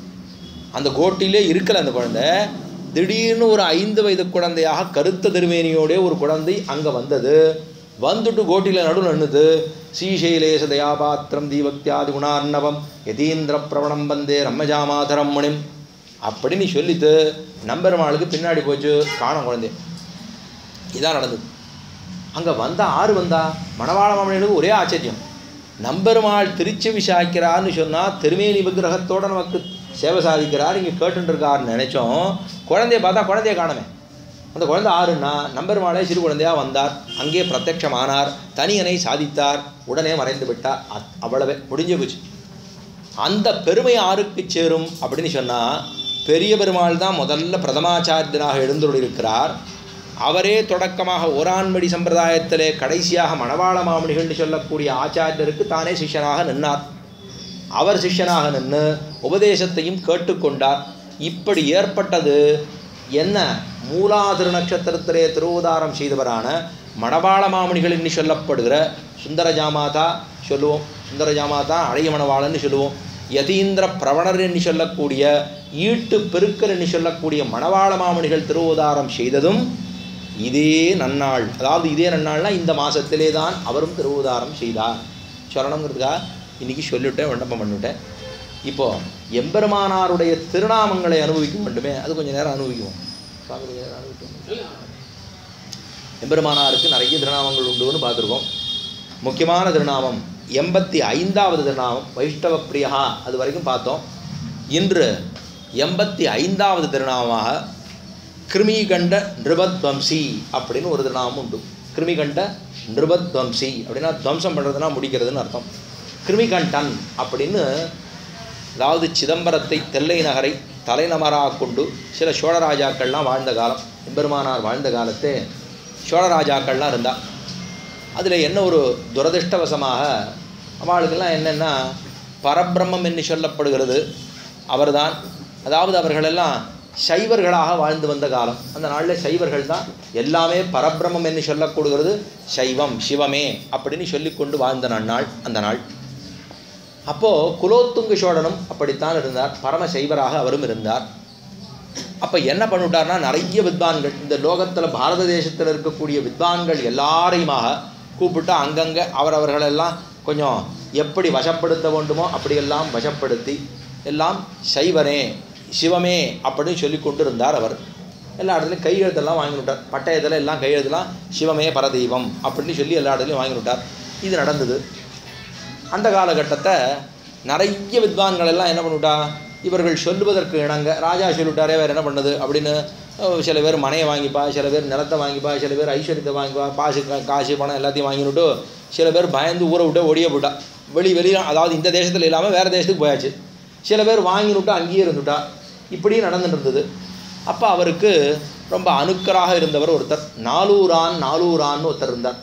அந்த கோட்டிலே இருக்கலை. அந்த குழந்தை திடீர்னு ஒரு 5 வயது குழந்தையாக கருத்த திருமேனியோடைய ஒரு குழந்தை அங்கே வந்துட்டு கோட்டியில் நடுவில் நின்றுது. ஸ்ரீசைலேச தயாபாத்திரம் தீபக்தியாதி குணார்ணவம் யதீந்திர பிரவணம் வந்தே ரம்மஜாமாதரம் மணிம் அப்படின்னு சொல்லிட்டு நம்பெருமாளுக்கு பின்னாடி போச்சு காணும் குழந்தை. இதான் நடந்தது. அங்கே வந்தா மணவாள மாமுனிகளுக்கு ஒரே ஆச்சரியம். நம்பெருமாள் திருச்செவி சாய்க்கிறார்னு சொன்னால் திருமேனி விக்கிரகத்தோடு நமக்கு சேவை சாதிக்கிறார், இங்கே கேட்டுருக்காருன்னு நினச்சோம். குழந்தைய பார்த்தா குழந்தைய காணுமே. அந்த குழந்தை ஆறுன்னா நம்பெருமாளே சிறு குழந்தையாக வந்தார், அங்கே பிரத்யட்சமானார், தனியனை சாதித்தார், உடனே மறைந்து விட்டார். அவ்வளவே முடிஞ்சு போச்சு. அந்த பெருமை ஆருக்கு சேரும் அப்படின்னு சொன்னால் பெரிய பெருமாள் தான் முதல்ல பிரதமாச்சாரியனாக எழுந்துள்ளிருக்கிறார். அவரே தொடக்கமாக ஓரான்மடி சம்பிரதாயத்திலே கடைசியாக மணவாள மாமுனிகள்னு சொல்லக்கூடிய ஆச்சாரியருக்கு தானே சிஷ்யனாக நின்றார். அவர் சிஷ்யனாக நின்று உபதேசத்தையும் கேட்டுக்கொண்டார். இப்படி ஏற்பட்டது என்ன? மூலாதிரு நட்சத்திரத்திலே திருவுதாரம் செய்தவரான மணவாள மாமுனிகள் என்று சொல்லப்படுகிற சுந்தரஜாமாதா சொல்லுவோம், சுந்தரஜாமாதா அழகிய மணவாளன்னு சொல்லுவோம், யதீந்திர பிரவணர் என்று சொல்லக்கூடிய ஈட்டு பெருக்கர் என்று சொல்லக்கூடிய மணவாள மாமுனிகள் திருவுதாரம் செய்ததும் இதே நன்னாள். அதாவது இதே நன்னாள்னால் இந்த மாதத்திலே தான் அவரும் திருவுதாரம் செய்தார். சொல்லணுங்கிறதுக்காக இன்றைக்கி சொல்லிவிட்டேன், விண்ணப்பம் பண்ணிவிட்டேன். இப்போது எம்பெருமானாருடைய திருநாமங்களை அனுபவிக்க வேண்டுமே, அது கொஞ்சம் நேரம் அனுபவிக்குவோம். எம்பெருமானாருக்கு நிறைய திருநாமங்கள் உண்டுன்னு பார்த்துருக்கோம். முக்கியமான திருநாமம் 85வது திருநாமம் வைஷ்ணவ பிரியா, அது வரைக்கும் பார்த்தோம். இன்று 85வது திருநாமமாக கிருமிகண்ட நிருபத்வம்சி அப்படின்னு ஒரு திருநாமம் உண்டு. கிருமிகண்ட நிருபத்வம்சி அப்படின்னா துவம்சம் பண்ணுறதுனா முடிக்கிறதுன்னு அர்த்தம். கிருமிகண்டன் அப்படின்னு, அதாவது சிதம்பரத்தை தெல்லை நகரை தலைநகராக கொண்டு சில சோழராஜாக்கள்லாம் வாழ்ந்த காலம், எம்பெருமானார் வாழ்ந்த காலத்தே சோழராஜாக்கள்லாம் இருந்தால் அதில் என்ன ஒரு துரதிருஷ்டவசமாக அவளுக்கெல்லாம் என்னென்னா பரபிரம்மம் என்று சொல்லப்படுகிறது அவர்தான். அதாவது அவர்களெல்லாம் சைவர்களாக வாழ்ந்து வந்த காலம். அந்த நாளில் சைவர்கள் தான் எல்லாமே பரபிரம்மம் என்று சொல்லக்கூடுகிறது, சைவம் சிவமே அப்படின்னு சொல்லிக்கொண்டு வாழ்ந்த நன்னாள் அந்த நாள். அப்போது குலோத்துங்க சோழனும் அப்படித்தான் இருந்தார், பரம சைவராக அவரும் இருந்தார். அப்போ என்ன பண்ணிவிட்டார்னா நிறைய வித்வான்கள், இந்த லோகத்தில் பாரத தேசத்தில் இருக்கக்கூடிய வித்வான்கள் எல்லாரையுமாக கூப்பிட்டு அங்கங்கே அவரவர்களெல்லாம் கொஞ்சம் எப்படி வசப்படுத்த வேண்டுமோ அப்படியெல்லாம் வசப்படுத்தி எல்லாம் சைவனே சிவமே அப்படின்னு சொல்லி கொண்டு இருந்தார் அவர். எல்லா இடத்துலையும் கையெழுத்தெல்லாம் வாங்கி விட்டார். பட்டயத்தில் எல்லாம் கையெழுத்தெல்லாம் சிவமே பரதெய்வம் அப்படின்னு சொல்லி எல்லா இடத்துலையும் வாங்கி விட்டார். இது நடந்தது. அந்த காலகட்டத்தை நிறைய வித்வான்கள் எல்லாம் என்ன பண்ணிவிட்டா, இவர்கள் சொல்லுவதற்கு இணங்க ராஜா சொல்லிவிட்டாரே வேறு என்ன பண்ணுது அப்படின்னு சில பேர் மனையை வாங்கிப்பா, சில பேர் நிலத்தை வாங்கிப்பா, சில பேர் ஐஸ்வர்யத்தை வாங்கிப்பா, காசு பணம் எல்லாத்தையும் வாங்கிவிட்டு சில பேர் பயந்து ஊரை விட்டு ஒடிய போட்டா. வெளியே அதாவது இந்த தேசத்தில் இல்லாமல் வேறு தேசத்துக்கு போயாச்சு. சில பேர் வாங்கிவிட்டு அங்கேயே இருந்துட்டா. இப்படியும் நடந்துட்டு இருந்தது. அப்போ அவருக்கு ரொம்ப அணுக்கராக இருந்தவர் ஒருத்தர் நாலூரான்னு ஒருத்தர் இருந்தார்.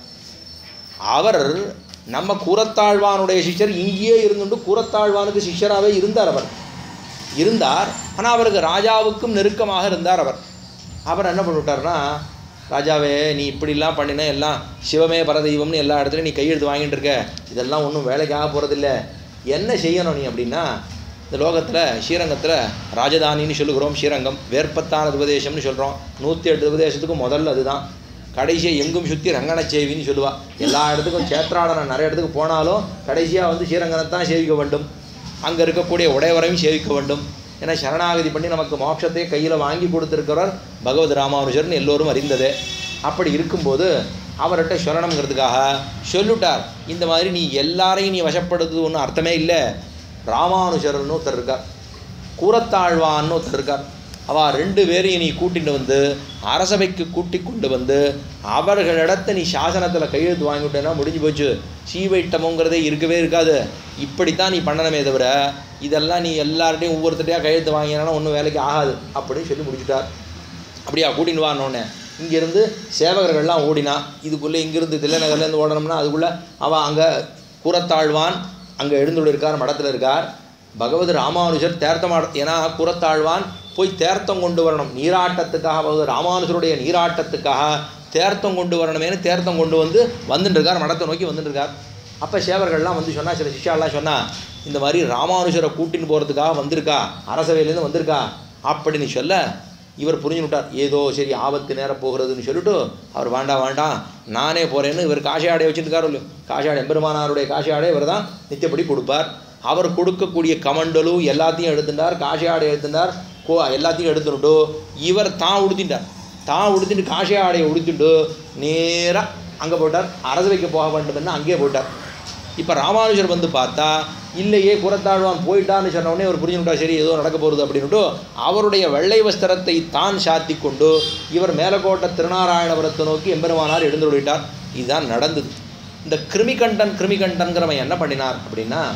அவர் நம்ம கூரத்தாழ்வானுடைய சிஷ்யர், இங்கேயே இருந்துட்டு கூரத்தாழ்வானுக்கு சிஷ்யராகவே இருந்தார். அவர் இருந்தார், ஆனால் அவருக்கு ராஜாவுக்கும் நெருக்கமாக இருந்தார். அவர் என்ன பண்ணிவிட்டார்னா, ராஜாவே நீ இப்படிலாம் பண்ணின எல்லாம் சிவமே பரதெய்வம்னு எல்லா இடத்துலையும் நீ கையெழுத்து வாங்கிட்டு இருக்க, இதெல்லாம் ஒன்றும் வேலைக்காக போகிறதில்ல, என்ன செய்யணும் நீ அப்படின்னா, இந்த லோகத்தில் ஸ்ரீரங்கத்தில் ராஜதானின்னு சொல்லுகிறோம். ஸ்ரீரங்கம் வேற்பத்தான உபதேசம்னு சொல்கிறோம். 108 உபதேசத்துக்கும் முதல்ல அதுதான். கடைசியாக எங்கும் சுற்றி ரங்கனச்சேவின்னு சொல்லுவாள். எல்லா இடத்துக்கும் சேத்ராடனை நிறைய இடத்துக்கு போனாலும் கடைசியாக வந்து ஸ்ரீரங்கனைத்தான் சேவிக்க வேண்டும். அங்கே இருக்கக்கூடிய உடையவரையும் சேவிக்க வேண்டும். ஏன்னா சரணாகதி பண்ணி நமக்கு மோட்சத்தை கையில் வாங்கி கொடுத்துருக்கிறவர் பகவத் ராமானுஜர்னு எல்லோரும் அறிந்தது. அப்படி இருக்கும்போது அவர்கிட்ட சொல்லணுங்கிறதுக்காக சொல்லிட்டார், இந்த மாதிரி நீ எல்லாரையும் நீ வசப்படுத்துது ஒன்றும் அர்த்தமே இல்லை. ராமானுஜர்னு ஒருத்தர் இருக்கார், கூரத்தாழ்வான்னு ஒருத்தர் இருக்கார். அவள் 2 பேரையும் நீ கூட்டிகிட்டு வந்து அரசவைக்கு கூட்டி கொண்டு வந்து அவர்களிடத்தை நீ சாசனத்தில் கையெழுத்து வாங்கிவிட்டேன்னா முடிஞ்சு போச்சு. சீவைட்டமுங்கிறதே இருக்கவே இருக்காது. இப்படித்தான் நீ பண்ணணுமே தவிர இதெல்லாம் நீ எல்லார்ட்டையும் ஒவ்வொருத்தட்டையாக கையெழுத்து வாங்கினா ஒன்றும் வேலைக்கு ஆகாது அப்படின்னு சொல்லி முடிச்சுட்டார். அப்படியா கூட்டின்னு வானோடனே இங்கேருந்து சேவகர்கள்லாம் ஓடினா. இதுக்குள்ளே இங்கேருந்து தில்லைநகர்லேருந்து ஓடணும்னா அதுக்குள்ளே அவள் அங்கே கூரத்தாழ்வான் அங்கே எழுந்துள்ள இருக்கார், மடத்தில் இருக்கார். பகவத் ராமானுஜர் தேர்த்தமாட, ஏன்னா கூரத்தாழ்வான் போய் தேர்த்தம் கொண்டு வரணும் நீராட்டத்துக்காக, பகவத் ராமானுஜருடைய நீராட்டத்துக்காக தேர்த்தம் கொண்டு வரணுமேனு தேர்த்தம் கொண்டு வந்துட்டுருக்கார், மடத்தை நோக்கி வந்துட்டுருக்கார். அப்போ சேவர்கள்லாம் வந்து சொன்னால், சில சிஷ்யாலாம் சொன்னால், இந்த மாதிரி ராமானுஜரை கூட்டின்னு போகிறதுக்காக வந்திருக்கா, அரசவையிலேருந்து வந்திருக்கா அப்படின்னு சொல்ல இவர் புரிஞ்சுவிட்டார். ஏதோ சரி ஆபத்து நேரம் போகிறதுன்னு சொல்லிட்டு அவர் வேண்டாம் நானே போகிறேன்னு இவர் காஷி ஆடையை வச்சுருக்காரு இல்லையோ, காஷி ஆடை எம்பெருமானாருடைய காஷி ஆடை இவர் தான் நித்தியப்படி கொடுப்பார். அவர் கொடுக்கக்கூடிய கமண்டலு எல்லாத்தையும் எடுத்துட்டார், காஷி ஆடை எடுத்துட்டார், எல்லாத்தையும் எடுத்துட்டு இவர் தான் உடுத்திட்டு காஷி ஆடையை உடுத்திட்டு நேராக அங்கே போட்டார். அரசவைக்கு போக வேண்டும்னு அங்கேயே போட்டார். இப்போ ராமானுஜர் வந்து பார்த்தா இல்லையே கூரத்தாழ்வான் போயிட்டான்னு சொன்னோடனே அவர் புரிஞ்சுட்டா, சரி ஏதோ நடக்க போகிறது அப்படின்ட்டு அவருடைய வெள்ளை வஸ்திரத்தை தான் சாத்தி கொண்டு இவர் மேலக்கோட்டை திருநாராயணபுரத்தை நோக்கி எம்பெருமானார் எழுந்துள்ளிட்டார். இதுதான் நடந்தது. இந்த கிருமிகண்டன்கிறவன் என்ன பண்ணினார் அப்படின்னா,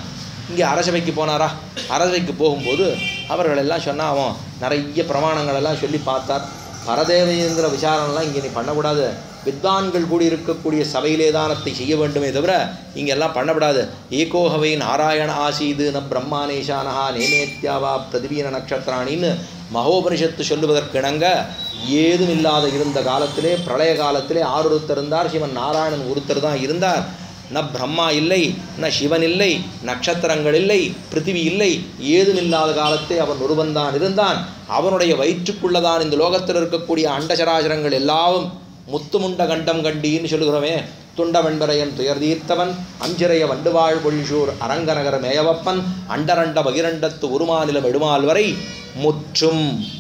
இங்கே அரசவைக்கு போனாரா? அரசவைக்கு போகும்போது அவர்கள் எல்லாம் சொன்னால் அவன் நிறைய பிரமாணங்களெல்லாம் சொல்லி பார்த்தார். பரதேவைங்கிற விசாரணைலாம் இங்கே நீ பண்ணக்கூடாது, வித்வான்கள் கூடி இருக்கக்கூடிய சபையிலே தானத்தை செய்ய வேண்டுமே தவிர இங்கெல்லாம் பண்ணக்கூடாது. ஏகோகவை நாராயண ஆசீது ந பிரம்மானேஷானஹா நேமேத்யாவா பிரதிவீன நட்சத்திராணின்னு மகோபனிஷத்து சொல்லுவதற்கு இணங்க ஏதும் இல்லாத இருந்த காலத்திலே, பிரளய காலத்திலே ஆரொருத்தர் இருந்தார், சிவன் நாராயணன் ஒருத்தர் தான் இருந்தார். ந பிரம்மா இல்லை, ந சிவன் இல்லை, நட்சத்திரங்கள் இல்லை, பிருத்திவி இல்லை, ஏதும் இல்லாத காலத்தை அவன் ஒருவன்தான் இருந்தான். அவனுடைய வயிற்றுக்குள்ளதான் இந்த லோகத்தில் இருக்கக்கூடிய அண்டசராசரங்கள் எல்லாவும் முத்துமுண்ட கண்டம் கண்டின்னு சொல்லுகிறோமே. துண்ட வெண்பரையன் துயர் தீர்த்தவன், அஞ்சிறைய வண்டுவாழ் பொழிசூர் அரங்கநகர மேயவப்பன், அண்டரண்ட பகிரண்டத்து உருமாநிலம் எடுமால் வரை முற்றும்.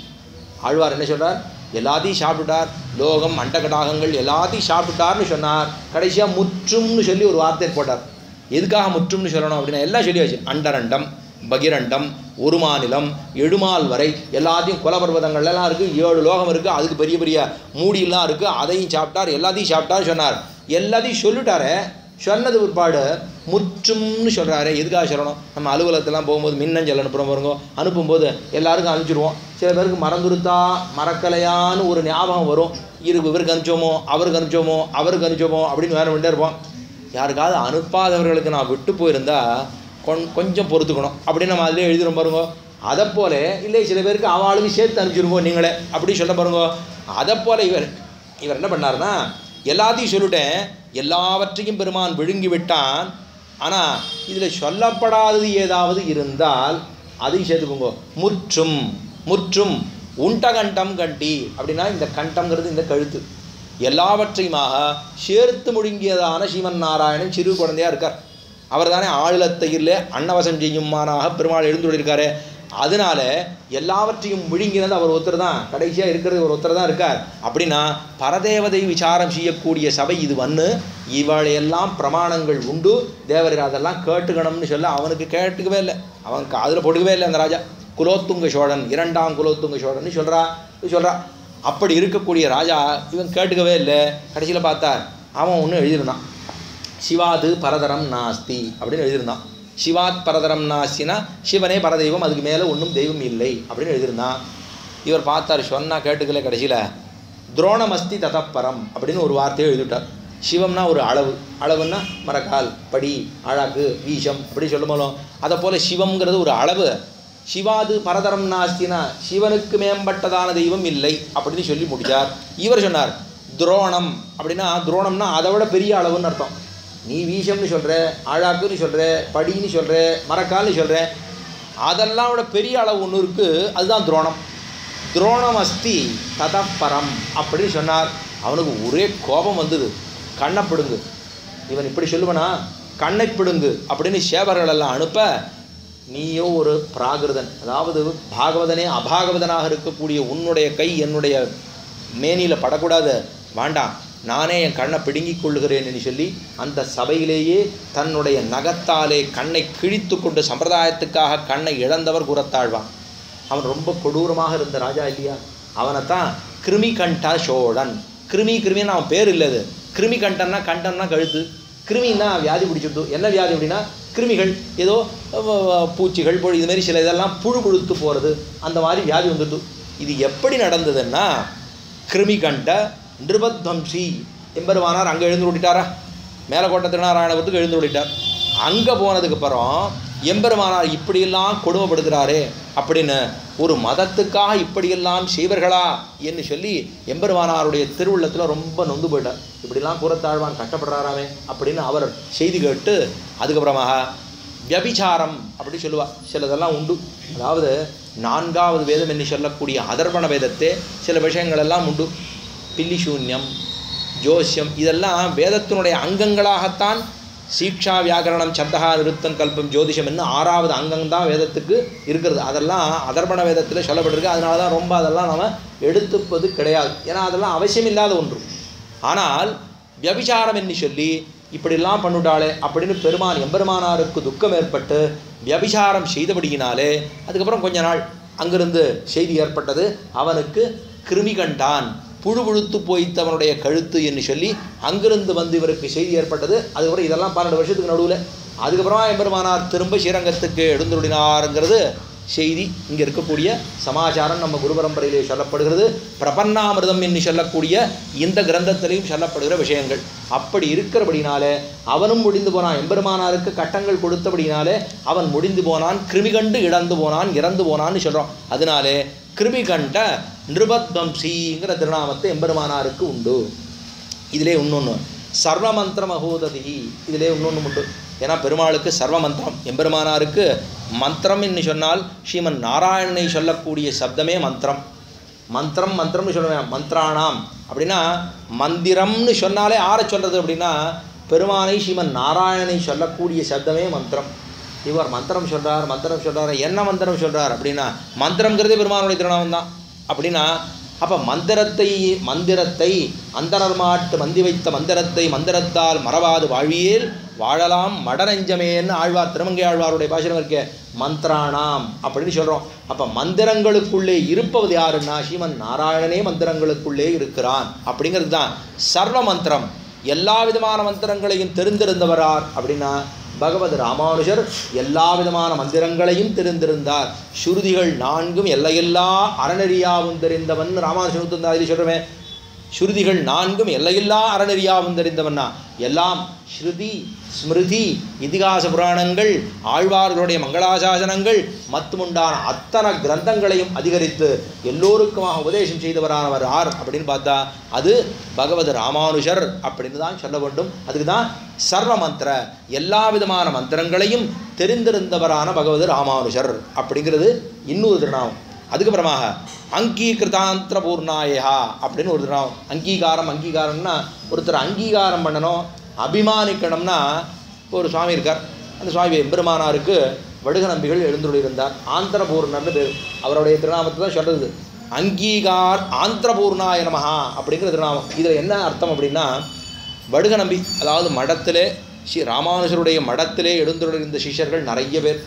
ஆழ்வார் என்ன சொல்றார்? எல்லாத்தையும் சாப்பிட்டுட்டார், லோகம் அண்டகடாகங்கள் எல்லாத்தையும் சாப்பிட்டுட்டார்னு சொன்னார். கடைசியாக முற்றும்னு சொல்லி ஒரு வார்த்தை போட்டார். எதுக்காக முற்றும்னு சொல்லணும் அப்படின்னா எல்லாம் சொல்லியாச்சு. அண்டரண்டம், பகிரண்டம், ஒரு மாநிலம், எழுமால் வரை எல்லாத்தையும் குலபர்வதங்கள்லாம் இருக்குது, 7 லோகம் இருக்குது, அதுக்கு பெரிய பெரிய மூடியெல்லாம் இருக்குது, அதையும் சாப்பிட்டார், எல்லாத்தையும் சாப்பிட்டார் சொன்னார். எல்லாத்தையும் சொல்லிட்டாரு. சொன்னது பிற்பாடு முற்றும்னு சொல்கிறாரு. எதுக்காக சொல்லணும்? நம்ம அலுவலகத்தெல்லாம் போகும்போது மின்னஞ்சல் அனுப்புகிறோம் பாருங்க, அனுப்பும்போது எல்லாருக்கும் அனுப்பிச்சிடுவோம். சில பேருக்கு மறந்துருத்தா மறக்கலையான்னு ஒரு ஞாபகம் வரும். இவருக்கு அனுப்பிச்சோமோ, அவருக்கு அனுப்பிச்சோமோ, அவருக்கு அனுப்பிச்சோமோ அப்படின்னு வேற வேண்டே இருப்போம். யாருக்காவது அனுப்பாதவர்களுக்கு நான் விட்டு போயிருந்தா கொஞ்சம் பொறுத்துக்கணும் அப்படின்னு நம்ம அதிலே எழுதிடும் பாருங்க. அதை போல இல்லை, சில பேருக்கு அவளுக்கு சேர்த்து அனுப்பிச்சிருங்கோ நீங்களே அப்படி சொல்ல பாருங்க. அதை போல இவர் என்ன பண்ணார்னா, எல்லாத்தையும் சொல்லிட்டேன், எல்லாவற்றையும் பெருமான் விழுங்கி விட்டான். ஆனால் இதில் சொல்லப்படாதது ஏதாவது இருந்தால் அதையும் சேர்த்துக்கோங்க. முற்றும் முற்றும் உண்டகண்டம் கண்டி அப்படின்னா இந்த கண்டம்ங்கிறது இந்த கழுத்து. எல்லாவற்றையுமாக சேர்த்து முழுங்கியதான ஸ்ரீமன் நாராயணன் சிறு குழந்தையாக இருக்கார். அவர் தானே ஆளுலத்தையிலே அன்னவசம் செய்யுமானாக பெருமாள் எழுந்துள்ளிருக்காரு. அதனால எல்லாவற்றையும் விழுங்கினது அவர் ஒருத்தர் தான், கடைசியாக இருக்கிறது ஒரு ஒருத்தர் தான் இருக்கார். அப்படின்னா பரதேவதை விசாரம் செய்யக்கூடிய சபை இது வந்து இவளையெல்லாம் பிரமாணங்கள் உண்டு, தேவரர் அதெல்லாம் கேட்டுக்கணும்னு சொல்ல அவனுக்கு கேட்டுக்கவே இல்லை, அவன் காதில் போட்டுக்கவே இல்லை. அந்த ராஜா குலோத்துங்க சோழன், 2ஆம் குலோத்துங்க சோழன் சொல்கிறா. அப்படி இருக்கக்கூடிய ராஜா இவன் கேட்டுக்கவே இல்லை. கடைசியில் பார்த்தார், அவன் ஒன்று எழுதியிருந்தான், சிவாது பரதரம் நாஸ்தி அப்படின்னு எழுதியிருந்தான். சிவாத் பரதரம் நாஸ்தினா சிவனே பரதெய்வம், அதுக்கு மேலே ஒன்றும் தெய்வம் இல்லை அப்படின்னு எழுதியிருந்தான். இவர் பார்த்தார், சொன்னால் கேட்டுக்கல. கடைசியில் துரோணமஸ்தி ததப்பரம் அப்படின்னு ஒரு வார்த்தையை எழுதிவிட்டார். சிவம்னா ஒரு அளவு, அளவுன்னா மரக்கால், படி, ஆழாக்கு, வீசம் அப்படி சொல்லும்போது அதை போல் சிவம்ங்கிறது ஒரு அளவு. சிவாது பரதரம் நாஸ்தினா சிவனுக்கு மேம்பட்டதான தெய்வம் இல்லை அப்படின்னு சொல்லி முடித்தார். இவர் சொன்னார் துரோணம் அப்படின்னா, துரோணம்னா அதை விட பெரிய அளவுன்னு அர்த்தம். நீ வீசம்னு சொல்கிற, ஆழாக்குன்னு சொல்கிற, படின்னு சொல்கிற, மரக்கால்னு சொல்கிற, அதெல்லாம் விட பெரிய அளவு ஒன்று இருக்குது, அதுதான் துரோணம். துரோணம் அஸ்தி ததப்பரம் அப்படின்னு சொன்னார். அவனுக்கு ஒரே கோபம் வந்தது. கண்ணை பிடுங்கு, இவன் இப்படி சொல்லுவனா, கண்ணை பிடுங்கு அப்படின்னு சேவர்களெல்லாம் அனுப்ப, நீயோ ஒரு பிராகிருதன், அதாவது பாகவதனே அபாகவதனாக இருக்கக்கூடிய உன்னுடைய கை என்னுடைய மேனியில் படக்கூடாது, வேண்டாம், நானே என் கண்ணை பிடுங்கிக் கொள்ளுகிறேன்னு சொல்லி அந்த சபையிலேயே தன்னுடைய நகத்தாலே கண்ணை கிழித்து கொண்டு சம்பிரதாயத்துக்காக கண்ணை இழந்தவர் குரத்தாழ்வான். அவன் ரொம்ப கொடூரமாக இருந்த ராஜா இல்லையா? அவனைத்தான் கிருமி கண்டா சோழன். கிருமின்னு அவன் பேர் இல்லை, அது கிருமி கண்டன்னா, கண்டன்னா கழுத்து, கிருமின்னா வியாதி பிடிச்சிடுது. என்ன வியாதி அப்படின்னா கிருமிகள், ஏதோ பூச்சிகள் இதுமாரி சில இதெல்லாம் புழு புழுத்து போகிறது, அந்த மாதிரி வியாதி வந்துடுது. இது எப்படி நடந்ததுன்னா, கிருமி கண்ட நிருபத்வம்சி எம்பெருமானார் அங்கே எழுந்து விட்டாரா, மேலக்கோட்டை திருநாராயணபுரத்துக்கு எழுந்து விட்டார். அங்கே போனதுக்கப்புறம் எம்பெருமானார் இப்படியெல்லாம் கொடுமைப்படுத்துகிறாரே அப்படின்னு, ஒரு மதத்துக்காக இப்படியெல்லாம் செய்வர்களா என்று சொல்லி எம்பெருமானாருடைய திருவுள்ளத்தில் ரொம்ப நொந்து போயிட்டார். இப்படிலாம் கூறத்தாழ்வான் கஷ்டப்படுறாராமே அப்படின்னு அவர் செய்தி கேட்டு, அதுக்கப்புறமாக வியபிச்சாரம் அப்படி சொல்லுவாள். சிலதெல்லாம் உண்டு. அதாவது 4வது வேதம் என்று சொல்லக்கூடிய அதர்வண வேதத்தே சில விஷயங்கள் எல்லாம் உண்டு. பில்லி சூன்யம், ஜோசியம், இதெல்லாம் வேதத்தினுடைய அங்கங்களாகத்தான். சீக்ஷா வியாகரணம் சந்தகா நிருத்தம் கல்பம் ஜோதிஷம் என்ன 6வது அங்கம்தான் வேதத்துக்கு இருக்கிறது. அதெல்லாம் அதர்வண வேதத்தில் சொல்லப்பட்டிருக்கு. அதனால தான் ரொம்ப அதெல்லாம் நாம் எடுத்துப்பது கிடையாது, ஏன்னா அதெல்லாம் அவசியம் இல்லாத ஒன்று. ஆனால் வியபிச்சாரம் என்று சொல்லி இப்படிலாம் பண்ணிவிட்டாளே அப்படின்னு பெருமான் எம்பெருமானாருக்கு துக்கம் ஏற்பட்டு வியபிச்சாரம் செய்தபடியினாலே அதுக்கப்புறம் கொஞ்ச நாள் அங்கிருந்து செய்தி ஏற்பட்டது. அவனுக்கு கிருமி கண்டான், புழு புழுத்து போய்த்தவனுடைய கழுத்து என்று சொல்லி அங்கிருந்து வந்து இவருக்கு செய்தி ஏற்பட்டது. அதுக்கப்புறம் இதெல்லாம் 12 வருஷத்துக்கு நடுவில் அதுக்கப்புறமா எம்பெருமானார் திரும்ப ஸ்ரீரங்கத்துக்கு எழுந்துள்ளினாருங்கிறது செய்தி. இங்கே இருக்கக்கூடிய சமாச்சாரம் நம்ம குரு பரம்பரையிலே சொல்லப்படுகிறது. பிரபன்னாமிர்தம் என்று சொல்லக்கூடிய இந்த கிரந்தத்திலையும் சொல்லப்படுகிற விஷயங்கள். அப்படி இருக்கிறபடினாலே அவனும் முடிந்து போனான். எம்பெருமானாருக்கு கட்டங்கள் கொடுத்தபடினாலே அவன் முடிந்து போனான். கிருமி கண்டு இழந்து போனான், இறந்து போனான்னு சொல்கிறோம். அதனாலே கிருமி கண்ட நிருபத்வம்சிங்கிற திருநாமத்தை எம்பெருமானாருக்கு உண்டு. இதிலே இன்னொன்று சர்வமந்திர மகோததி, இதிலே இன்னொன்று உண்டு. ஏன்னா பெருமாளுக்கு சர்வ மந்திரம், எம்பெருமானாருக்கு மந்திரம் என்று சொன்னால் ஸ்ரீமன் நாராயணனை சொல்லக்கூடிய சப்தமே மந்திரம். மந்திரம் மந்திரம்னு சொல்லுவேன். மந்திரானாம் அப்படின்னா மந்திரம்னு சொன்னாலே ஆற சொல்கிறது அப்படின்னா பெருமானை ஸ்ரீமன் நாராயணனை சொல்லக்கூடிய சப்தமே மந்திரம். இவர் மந்திரம் சொல்கிறார், மந்திரம் சொல்கிறார். என்ன மந்திரம் சொல்கிறார் அப்படின்னா மந்திரங்கிறதே பெருமானுடைய திருநாமம் தான். அப்படின்னா அப்போ மந்திரத்தை அந்தரர்மாட்டு மந்தி வைத்த மந்திரத்தால் மறவாது வாழ்வியேல் வாழலாம் மடநெஞ்சமேன்னு ஆழ்வார், திருமங்கை ஆழ்வாருடைய பாசுரம் இருக்க மந்திரானாம் அப்படின்னு சொல்கிறோம். அப்போ மந்திரங்களுக்குள்ளே இருப்பது யாருன்னா ஸ்ரீமன் நாராயணனே மந்திரங்களுக்குள்ளே இருக்கிறான் அப்படிங்கிறது தான் சர்வ மந்திரம். எல்லா விதமான மந்திரங்களையும் தெரிந்திருந்தவரார் அப்படின்னா பகவத் ராமானுஜர் எல்லா விதமான மந்திரங்களையும் தெரிந்திருந்தார். ஸ்ருதிகள் 4 எல்லையில்லா அறநெறியாவும் தெரிந்தவன் ராமானுஜன் தந்தாதிரி சொல்கிறமே. ஸ்ருதிகள் 4 எல்லையில்லா அறநெறியாவும் தெரிந்தவன்னா எல்லாம் ஸ்ருதி ஸ்மிருதி இதிகாச புராணங்கள் ஆழ்வார்களுடைய மங்களாசாசனங்கள் மத்துமுண்டான அத்தனை கிரந்தங்களையும் அதிகரித்து எல்லோருக்குமாக உபதேசம் செய்தவரானவர் யார் அப்படின்னு பார்த்தா அது பகவத் ராமானுஜர் அப்படின்னு தான் சொல்ல வேண்டும். அதுக்கு தான் சர்வ மந்திர, எல்லா விதமான மந்திரங்களையும் தெரிந்திருந்தவரான பகவத் ராமானுஜர் அப்படிங்கிறது இன்னொரு திருநாமம். அதுக்கப்புறமாக அங்கீகிருதாந்திர பூர்ணாயா அப்படின்னு ஒரு திருநாமம். அங்கீகாரம்னா ஒருத்தர் அங்கீகாரம் பண்ணணும், அபிமானிக்கணும்னா. இப்போ ஒரு சுவாமி இருக்கார், அந்த சுவாமி எம்பெருமானாருக்கு வடுக நம்பிகள் எழுந்துள்ளிருந்தார். ஆந்திரபூர்ணர்னு பேர். அவருடைய திருநாமத்தை தான் சொல்கிறது. ஆந்திரபூர்ணாய நமஹா அப்படிங்கிற திருநாமம். இதில் என்ன அர்த்தம் அப்படின்னா வடுக நம்பி, அதாவது மடத்திலே ஸ்ரீ ராமானுஜருடைய மடத்திலே எழுந்துள்ளிருந்த சிஷ்யர்கள் நிறைய பேர்.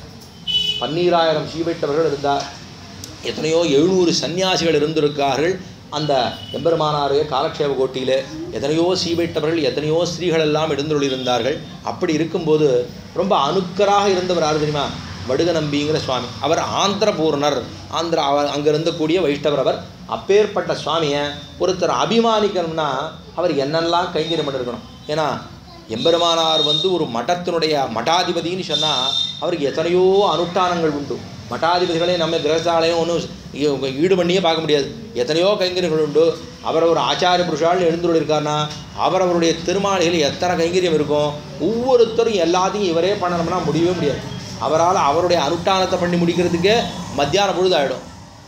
12,000 சீவைட்டவர்கள் இருந்தார். எத்தனையோ 700 சன்னியாசிகள் இருந்திருக்கார்கள் அந்த எம்பெருமானாருடைய காலக்ஷேப கோட்டியில். எத்தனையோ சீவைட்டவர்கள், எத்தனையோ ஸ்திரீகள் எல்லாம் எழுந்துள்ளிருந்தார்கள். அப்படி இருக்கும்போது ரொம்ப அணுக்கராக இருந்தவர் யார் தெரியுமா? வடுக நம்பிங்கிற சுவாமி. அவர் ஆந்திரபூர்ணர், அவர் அங்கே இருந்தக்கூடிய வைஷ்ணவர். அவர் அப்பேற்பட்ட சுவாமியை ஒருத்தர் அபிமானிக்கணும்னா அவர் என்னெல்லாம் கைங்கரியம் பண்ணிருக்கணும். ஏன்னா எம்பெருமானார் ஒரு மடத்தினுடைய மடாதிபதின்னு சொன்னால் அவருக்கு எத்தனையோ அனுஷ்டானங்கள் உண்டு. மட்டாதிபதிகளே நம்ம கிரகஸ்தாலயம் ஒன்றும் ஈடு பண்ணியே பார்க்க முடியாது. எத்தனையோ கைங்கரியங்கள் உண்டு. அவர் ஒரு ஆச்சாரிய புருஷால் எழுந்துள்ளிருக்காருன்னா அவருடைய திருமாளிகள் எத்தனை கைங்கரியம் இருக்கும். ஒவ்வொருத்தரும் எல்லாத்தையும் இவரே பண்ணணும்னா முடியவே முடியாது. அவரால் அவருடைய அனுஷ்டானத்தை பண்ணி முடிக்கிறதுக்கு மத்தியானம் பொழுது ஆகிடும்.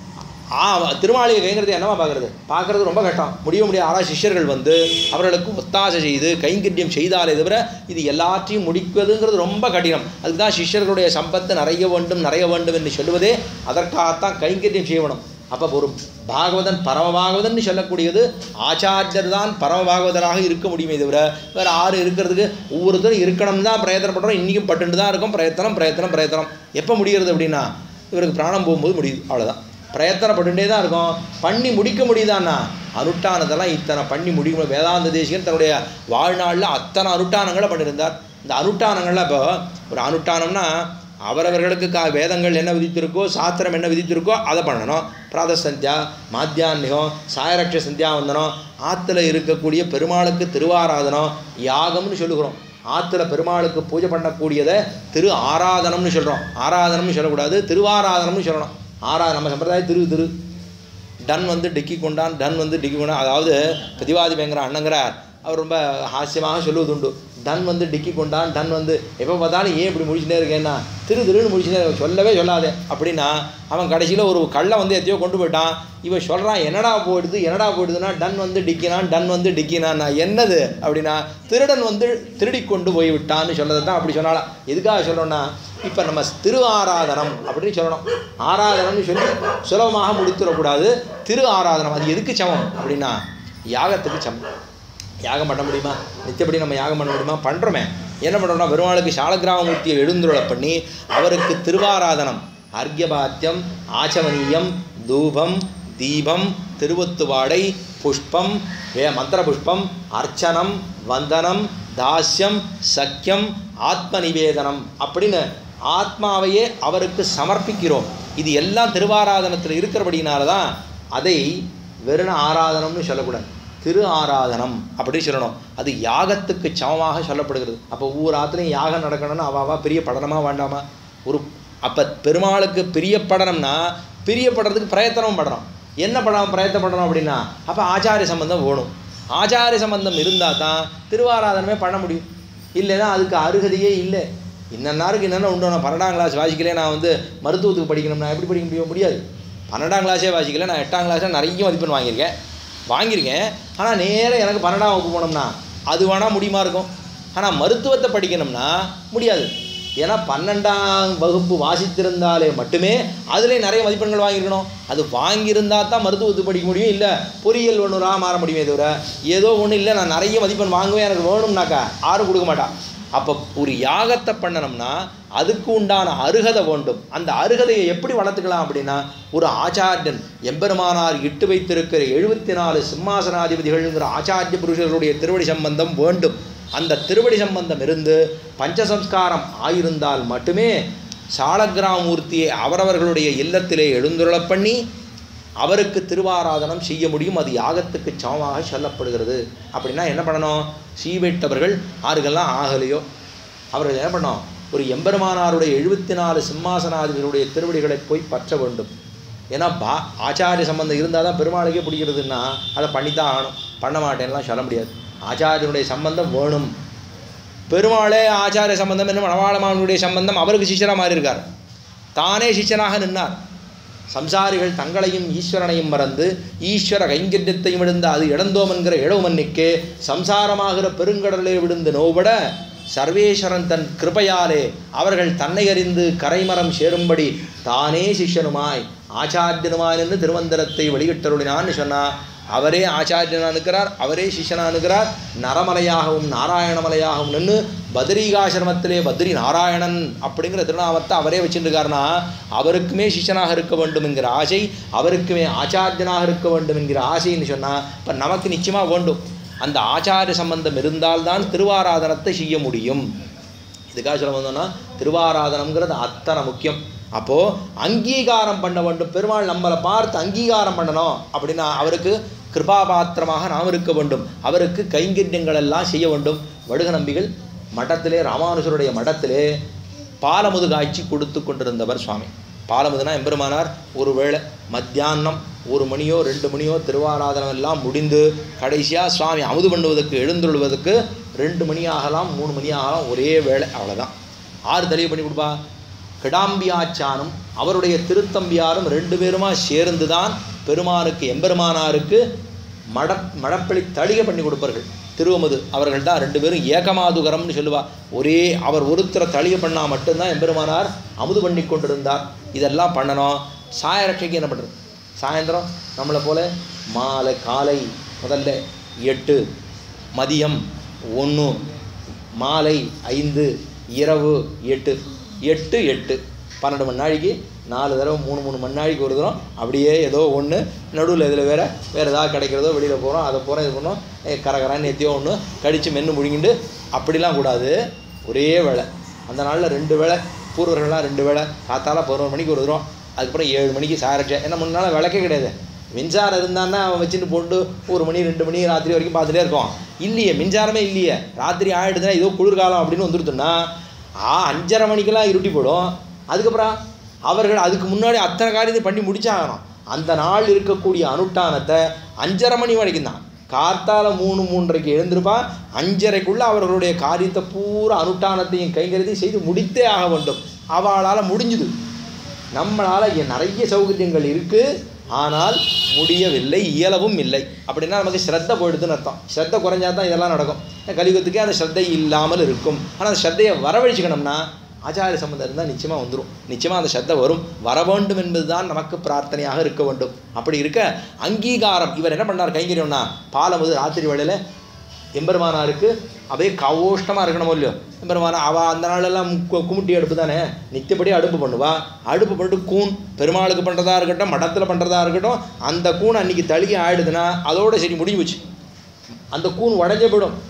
திருமாளிகை கைங்கிறது என்னவா பார்க்குறது ரொம்ப கஷ்டம், முடிய முடியாது. ஆனால் சிஷ்யர்கள் அவர்களுக்கு ஒத்தாசை செய்து கைங்கரியம் செய்தாலே தவிர இது எல்லாத்தையும் முடிப்பதுங்கிறது ரொம்ப கடினம். அதுக்கு தான் சிஷ்யர்களுடைய சம்பத்து நிறைய வேண்டும் என்று சொல்லுவதே அதற்காகத்தான் கைங்கரியம் செய்யணும். அப்போ ஒரு பாகவதன் பரமபாகவதன் சொல்லக்கூடியது ஆச்சாரியர் தான் பரமபாகவதராக இருக்க முடியுமே தவிர வேறு ஆறு இருக்கிறதுக்கு ஒவ்வொருத்தரும் இருக்கணும் தான் பிரயத்தனப்படுறோம். இன்றைக்கும் பட்டுட்டு தான் இருக்கும். பிரயத்தனம் எப்போ முடிகிறது அப்படின்னா இவருக்கு பிராணம் போகும்போது முடியுது, அவ்வளோதான். பிரயத்தனப்பட்டுட்டே தான் இருக்கும். பண்ணி முடிக்க முடியுதான்னா அனுஷ்டானத்தெல்லாம் இத்தனை பண்ணி முடிக்க. வேதாந்த தேசிகன் தன்னுடைய வாழ்நாளில் அத்தனை அனுஷ்டானங்களை பண்ணியிருந்தார். இந்த அனுஷ்டானங்கள்லாம் இப்போ ஒரு அனுஷ்டானம்னா அவரவர்களுக்கு வேதங்கள் என்ன விதித்திருக்கோ, சாஸ்திரம் என்ன விதித்திருக்கோ அதை பண்ணணும். பிராத சந்தியா, மாத்தியான்மிகம், சாயரட்ச சந்தியாவந்தனம், ஆற்றுல இருக்கக்கூடிய பெருமாளுக்கு திருவாராதனம், யாகம்னு சொல்லுகிறோம். ஆற்றுல பெருமாளுக்கு பூஜை பண்ணக்கூடியதை திரு ஆராதனம்னு சொல்கிறோம். ஆராதனம்னு சொல்லக்கூடாது, திருவாராதனம்னு சொல்லணும். நம்ம சம்பிரதாயம் திரு டன் டிக்கி கொண்டான், டிக்கி கொண்டான். அதாவது பிரதிவாதி பயங்கர அண்ணங்கிறார். அவர் ரொம்ப ஹாஸ்யமாக சொல்லுவது உண்டு. டன் டிக்கி கொண்டான், எப்போ பார்த்தாலும் ஏன் இப்படி முடிச்சுட்டே இருக்கேன்னா திருன்னு முடிச்சுட்டே சொல்லவே சொல்லாதே அப்படின்னா அவன் கடைசியில் ஒரு கல்லை எத்தையோ கொண்டு போயிட்டான். இவன் சொல்கிறான் என்னடா போயிடுதுன்னா டன் டிக்கினான். என்னது அப்படின்னா திருடன் திருடி கொண்டு போய் விட்டான்னு சொல்லதை தான் அப்படி சொன்னாலாம். எதுக்காக சொல்லணும்னா இப்போ நம்ம திரு ஆராதனம் அப்படின்னு சொல்லணும். ஆராதனம்னு சொல்லி சுலபமாக முடித்துடக்கூடாது. திரு ஆராதனம் அது எதுக்கு சமம் அப்படின்னா யாகத்துக்கு சமம். யாகம் பண்ண முடியுமா? நித்தியப்படி நம்ம யாகம் பண்ண முடியுமா? பண்ணுறோமே. என்ன பண்ணுறோம்னா பெருமாளுக்கு சாலக்கிராமமூர்த்தியை எழுந்துருளை பண்ணி அவருக்கு திருவாராதனம், அர்க்யபாத்தியம், ஆச்சமனியம், தூபம், தீபம், திருவத்துவாடை, புஷ்பம், மந்திர புஷ்பம், அர்ச்சனம், வந்தனம், தாஸ்யம், சக்கியம், ஆத்ம நிவேதனம் அப்படின்னு ஆத்மாவையே அவருக்கு சமர்ப்பிக்கிறோம். இது எல்லாம் திருவாராதனத்தில் இருக்கிறபடினால தான் அதை வெறும் ஆராதனம்னு சொல்லக்கூடாது, திரு ஆராதனம் அப்படின்னு சொல்லணும். அது யாகத்துக்கு சமமாக சொல்லப்படுகிறது. அப்போ ஒவ்வொரு ஆற்றுலையும் யாகம் நடக்கணும்னா அவாவா பிரியப்படணுமா வேண்டாமா? அப்போ பெருமாளுக்கு பிரியப்படணும்னா பிரியப்படுறதுக்கு பிரயத்தனம் படணும். என்ன பிரயத்தப்படணும் அப்படின்னா அப்போ ஆச்சாரிய சம்பந்தம் வேணும். ஆச்சாரிய சம்பந்தம் இருந்தால் தான் திருவாராதனமே பண்ண முடியும். இல்லைன்னா அதுக்கு அருகதையே இல்லை. இன்னன்னாருக்கு என்னென்ன உண்டு. நான் 12ஆம் கிளாஸ் வாசிக்கலே, நான் மருத்துவத்துக்கு படிக்கணும்னா எப்படி படிக்க முடியாது. 12ஆம் கிளாஸே வாசிக்கல, நான் 8ஆம் கிளாஸில் நிறைய மதிப்பெண் வாங்கியிருக்கேன். ஆனால் நேராக எனக்கு 12ஆம் வகுப்பு போனோம்னா அது வேணால் முடியுமா இருக்கும். ஆனால் மருத்துவத்தை படிக்கணும்னா முடியாது. ஏன்னா 12ஆம் வகுப்பு வாசித்திருந்தாலே மட்டுமே அதுலேயே நிறைய மதிப்பெண்கள் வாங்கியிருக்கணும். அது வாங்கியிருந்தால் தான் மருத்துவத்துக்கு படிக்க முடியும். இல்லை பொறியியல் ஒன்றுராக மாற முடியுமே தவிர ஏதோ ஒன்றும் இல்லை நான் நிறைய மதிப்பெண் வாங்குவேன் எனக்கு வேணும்னாக்கா யாரும் கொடுக்க மாட்டான். அப்போ ஒரு யாகத்தை பண்ணணும்னா அதுக்கு உண்டான அருகதை வேண்டும். அந்த அருகதையை எப்படி வளர்த்துக்கலாம் அப்படின்னா ஒரு ஆச்சாரியன் எம்பெருமானார் இட்டு வைத்திருக்கிற 74 சிம்மாசனாதிபதிகள்ங்கிற ஆச்சாரிய புருஷர்களுடைய திருவடி சம்பந்தம் வேண்டும். அந்த திருவடி சம்பந்தம் இருந்து பஞ்சசம்ஸ்காரம் ஆயிருந்தால் மட்டுமே சாலக்கிராமூர்த்தியை அவரவர்களுடைய இல்லத்திலே எழுந்துருளப் பண்ணி அவருக்கு திருவாராதனம் செய்ய முடியும். அது யாகத்துக்கு சமமாக சொல்லப்படுகிறது. அப்படின்னா என்ன பண்ணணும்? சீவைட்டவர்கள் ஆறுகள்லாம் ஆகலையோ அவர்கள் என்ன பண்ணோம்? ஒரு எம்பெருமானாருடைய 74 சிம்மாசனாதிபதிகளுடைய திருவடிகளை போய் பற்ற வேண்டும். ஏன்னா ஆச்சாரிய சம்பந்தம் இருந்தால் தான் பெருமாளுக்கே பிடிக்கிறதுன்னா அதை பண்ணித்தான் ஆகணும். பண்ண மாட்டேன்லாம் சொல்ல முடியாது. ஆச்சாரியனுடைய சம்பந்தம் வேணும். பெருமாளே ஆச்சாரிய சம்பந்தம் என்ன மணவாளமானுடைய சம்பந்தம் அவருக்கு சிஷ்யராக மாறியிருக்கார். தானே சிஷ்யனாக நின்றார். சம்சாரிகள் தங்களையும் ஈஸ்வரனையும் மறந்து ஈஸ்வர கைங்கரியத்தையும் விழுந்த அது இழந்தோம் என்கிற இழவுமன்னிக்கு சம்சாரமாகிற பெருங்கடலே விழுந்து நோபட சர்வேஸ்வரன் தன் கிருபையாலே அவர்கள் தன்னை அறிந்து கரைமரம் சேரும்படி தானே சிஷ்யனுமாய் ஆச்சாரியனுமாய் என்று திருமந்திரத்தை வெளியிட்டருளினான்னு சொன்னால் அவரே ஆச்சாரியனாக இருக்கிறார், அவரே சிஷ்யனாக இருக்கிறார். நரமலையாகவும் நாராயணமலையாகவும் நின்று பத்ரிகாசிரமத்திலே பத்ரி நாராயணன் அப்படிங்கிற திருநாமத்தை அவரே வச்சுருக்காருன்னா அவருக்குமே சிஷ்யனாக இருக்க வேண்டும் என்கிற ஆசை, அவருக்குமே ஆச்சாரியனாக இருக்க வேண்டும் என்கிற ஆசைன்னு சொன்னால் இப்போ நமக்கு நிச்சயமாக வேண்டும். அந்த ஆச்சாரிய சம்பந்தம் இருந்தால்தான் திருவாராதனத்தை செய்ய முடியும். இதுக்காக சொல்ல வந்தோம்னா திருவாராதனம்ங்கிறது அத்தனை முக்கியம். அப்போது அங்கீகாரம் பண்ண வேண்டும். பெருமாள் நம்மளை பார்த்து அங்கீகாரம் பண்ணணும் அப்படின்னா அவருக்கு கிருபாபாத்திரமாக நாம் இருக்க வேண்டும். அவருக்கு கைங்கரியங்கள் எல்லாம் செய்ய வேண்டும். வடுக நம்பிகள் மடத்திலே ராமானுஜருடைய மடத்திலே பாலமுது காட்சி கொடுத்து கொண்டிருந்தவர் சுவாமி. பாலமுதுனா எம்பெருமானார் ஒரு வேளை மத்தியானம் 1 மணியோ 2 மணியோ திருவாராதனம் எல்லாம் முடிந்து கடைசியாக சுவாமி அமுது பண்ணுவதற்கு எழுந்துள்ளுவதற்கு 2 மணி ஆகலாம் 3 மணி ஆகலாம், ஒரே வேளை, அவ்வளோதான். 6 தெளிவு பண்ணி கொடுப்பா. கிடாம்பியாச்சானும் அவருடைய திருத்தம்பியாரும் 2 பேருமா சேர்ந்து தான் பெருமானுக்கு எம்பெருமானாருக்கு மடப்பளி தளிகை பண்ணி கொடுப்பார்கள். திருவமுது அவர்கள் தான் 2 பேரும் ஏகமாதுகரம்னு சொல்லுவா. ஒரே அவர் ஒருத்தரை தளிகை பண்ணால் மட்டும்தான் எம்பெருமானார் அமுது பண்ணி கொண்டிருந்தார். இதெல்லாம் பண்ணணும். சாயரட்சைக்கு என்ன பண்ணுறது? சாயந்தரம் நம்மளை போல் மாலை காலை முதல்ல 8, மதியம் 1, மாலை 5, இரவு 8, 12 மணி நாளைக்கு 4 தடவை 3 மணி நாளைக்கு ஒரு தரம் அப்படியே ஏதோ ஒன்று நடுவில் இதில் வேறு ஏதாவது கிடைக்கிறதோ வெளியில் போகிறோம், அதை போகிறோம், இது பண்ணோம், கரகரான்னு எத்தியோ ஒன்று கடித்து மென்று முடிங்கிட்டு அப்படிலாம் கூடாது. ஒரே வேளை. அந்த நாளில் 2 வேளை, பூர்வர்கள்லாம் 2 வேளை, காத்தால 11 மணிக்கு ஒரு தரம், அதுக்கப்புறம் 7 மணிக்கு சாயரட்சை. ஏன்னா முன்னாள் விளக்கே கிடையாது. மின்சாரம் இருந்தான்னா அவன் வச்சுட்டு போட்டு 1 மணி 2 மணி ராத்திரி வரைக்கும் பார்த்துட்டே இருக்கோம். இல்லையே, மின்சாரமே இல்லையே. ராத்திரி ஆகிடுதுன்னா ஏதோ குளிர்காலம் அப்படின்னு வந்துருதுன்னா 5:30 மணிக்கெல்லாம் இருட்டி போடும். அதுக்கப்புறம் அவர்கள் அதுக்கு முன்னாடி அத்தனை காரியத்தை பண்ணி முடிச்சாகணும். அந்த நாள் இருக்கக்கூடிய அனுஷ்டானத்தை 5:30 மணி வரைக்கும் தான். கார்த்தால 3:30க்கு எழுந்திருப்பான். 5:30க்குள்ளே அவர்களுடைய காரியத்தை பூரா அனுஷ்டானத்தையும் கைங்கரியத்தையும் செய்து முடித்தே ஆக வேண்டும். அவளால் முடிஞ்சுது. நம்மளால் நிறைய சௌகரியங்கள் இருக்குது, ஆனால் முடியவில்லை, இயலவும் இல்லை. அப்படின்னா நமக்கு ஸ்ரத்தை போயிடுதுன்னு அர்த்தம். ஸ்ரத்தை குறைஞ்சா தான் இதெல்லாம் நடக்கும். கலியுகத்துக்கே அந்த ஸ்ரத்தை இல்லாமல் இருக்கும். ஆனால் அந்த ஸ்ரத்தையை வரவழைச்சிக்கணும்னா ஆச்சாரிய சம்பந்தம் இருந்தால் நிச்சயமாக வந்துடும். நிச்சயமாக அந்த ஸ்ரத்தை வரும். வர வேண்டும் என்பது தான் நமக்கு பிரார்த்தனையாக இருக்க வேண்டும். அப்படி இருக்க அங்கீகாரம். இவர் என்ன பண்ணார் கைங்கரியம்னா பாலமுது ராத்திரி வேளையில் எம்பெருமானாருக்கு அப்படியே கவோஷ்டமாக இருக்கணும் இல்லையோ. எம்பெருமானா அவள் அந்த நாளெல்லாம் குமுட்டி அடுப்பு தானே, நித்தியப்படி அடுப்பு பண்ணுவா. அடுப்பு பண்ணிட்டு கூண் பெருமாளுக்கு பண்ணுறதா இருக்கட்டும், மடத்தில் பண்ணுறதா இருக்கட்டும், அந்த கூண் அன்றைக்கி தளிகை ஆகிடுதுன்னா அதோடு சரி முடிஞ்சு போச்சு. அந்த கூண் உடஞ்சே போயிடும்.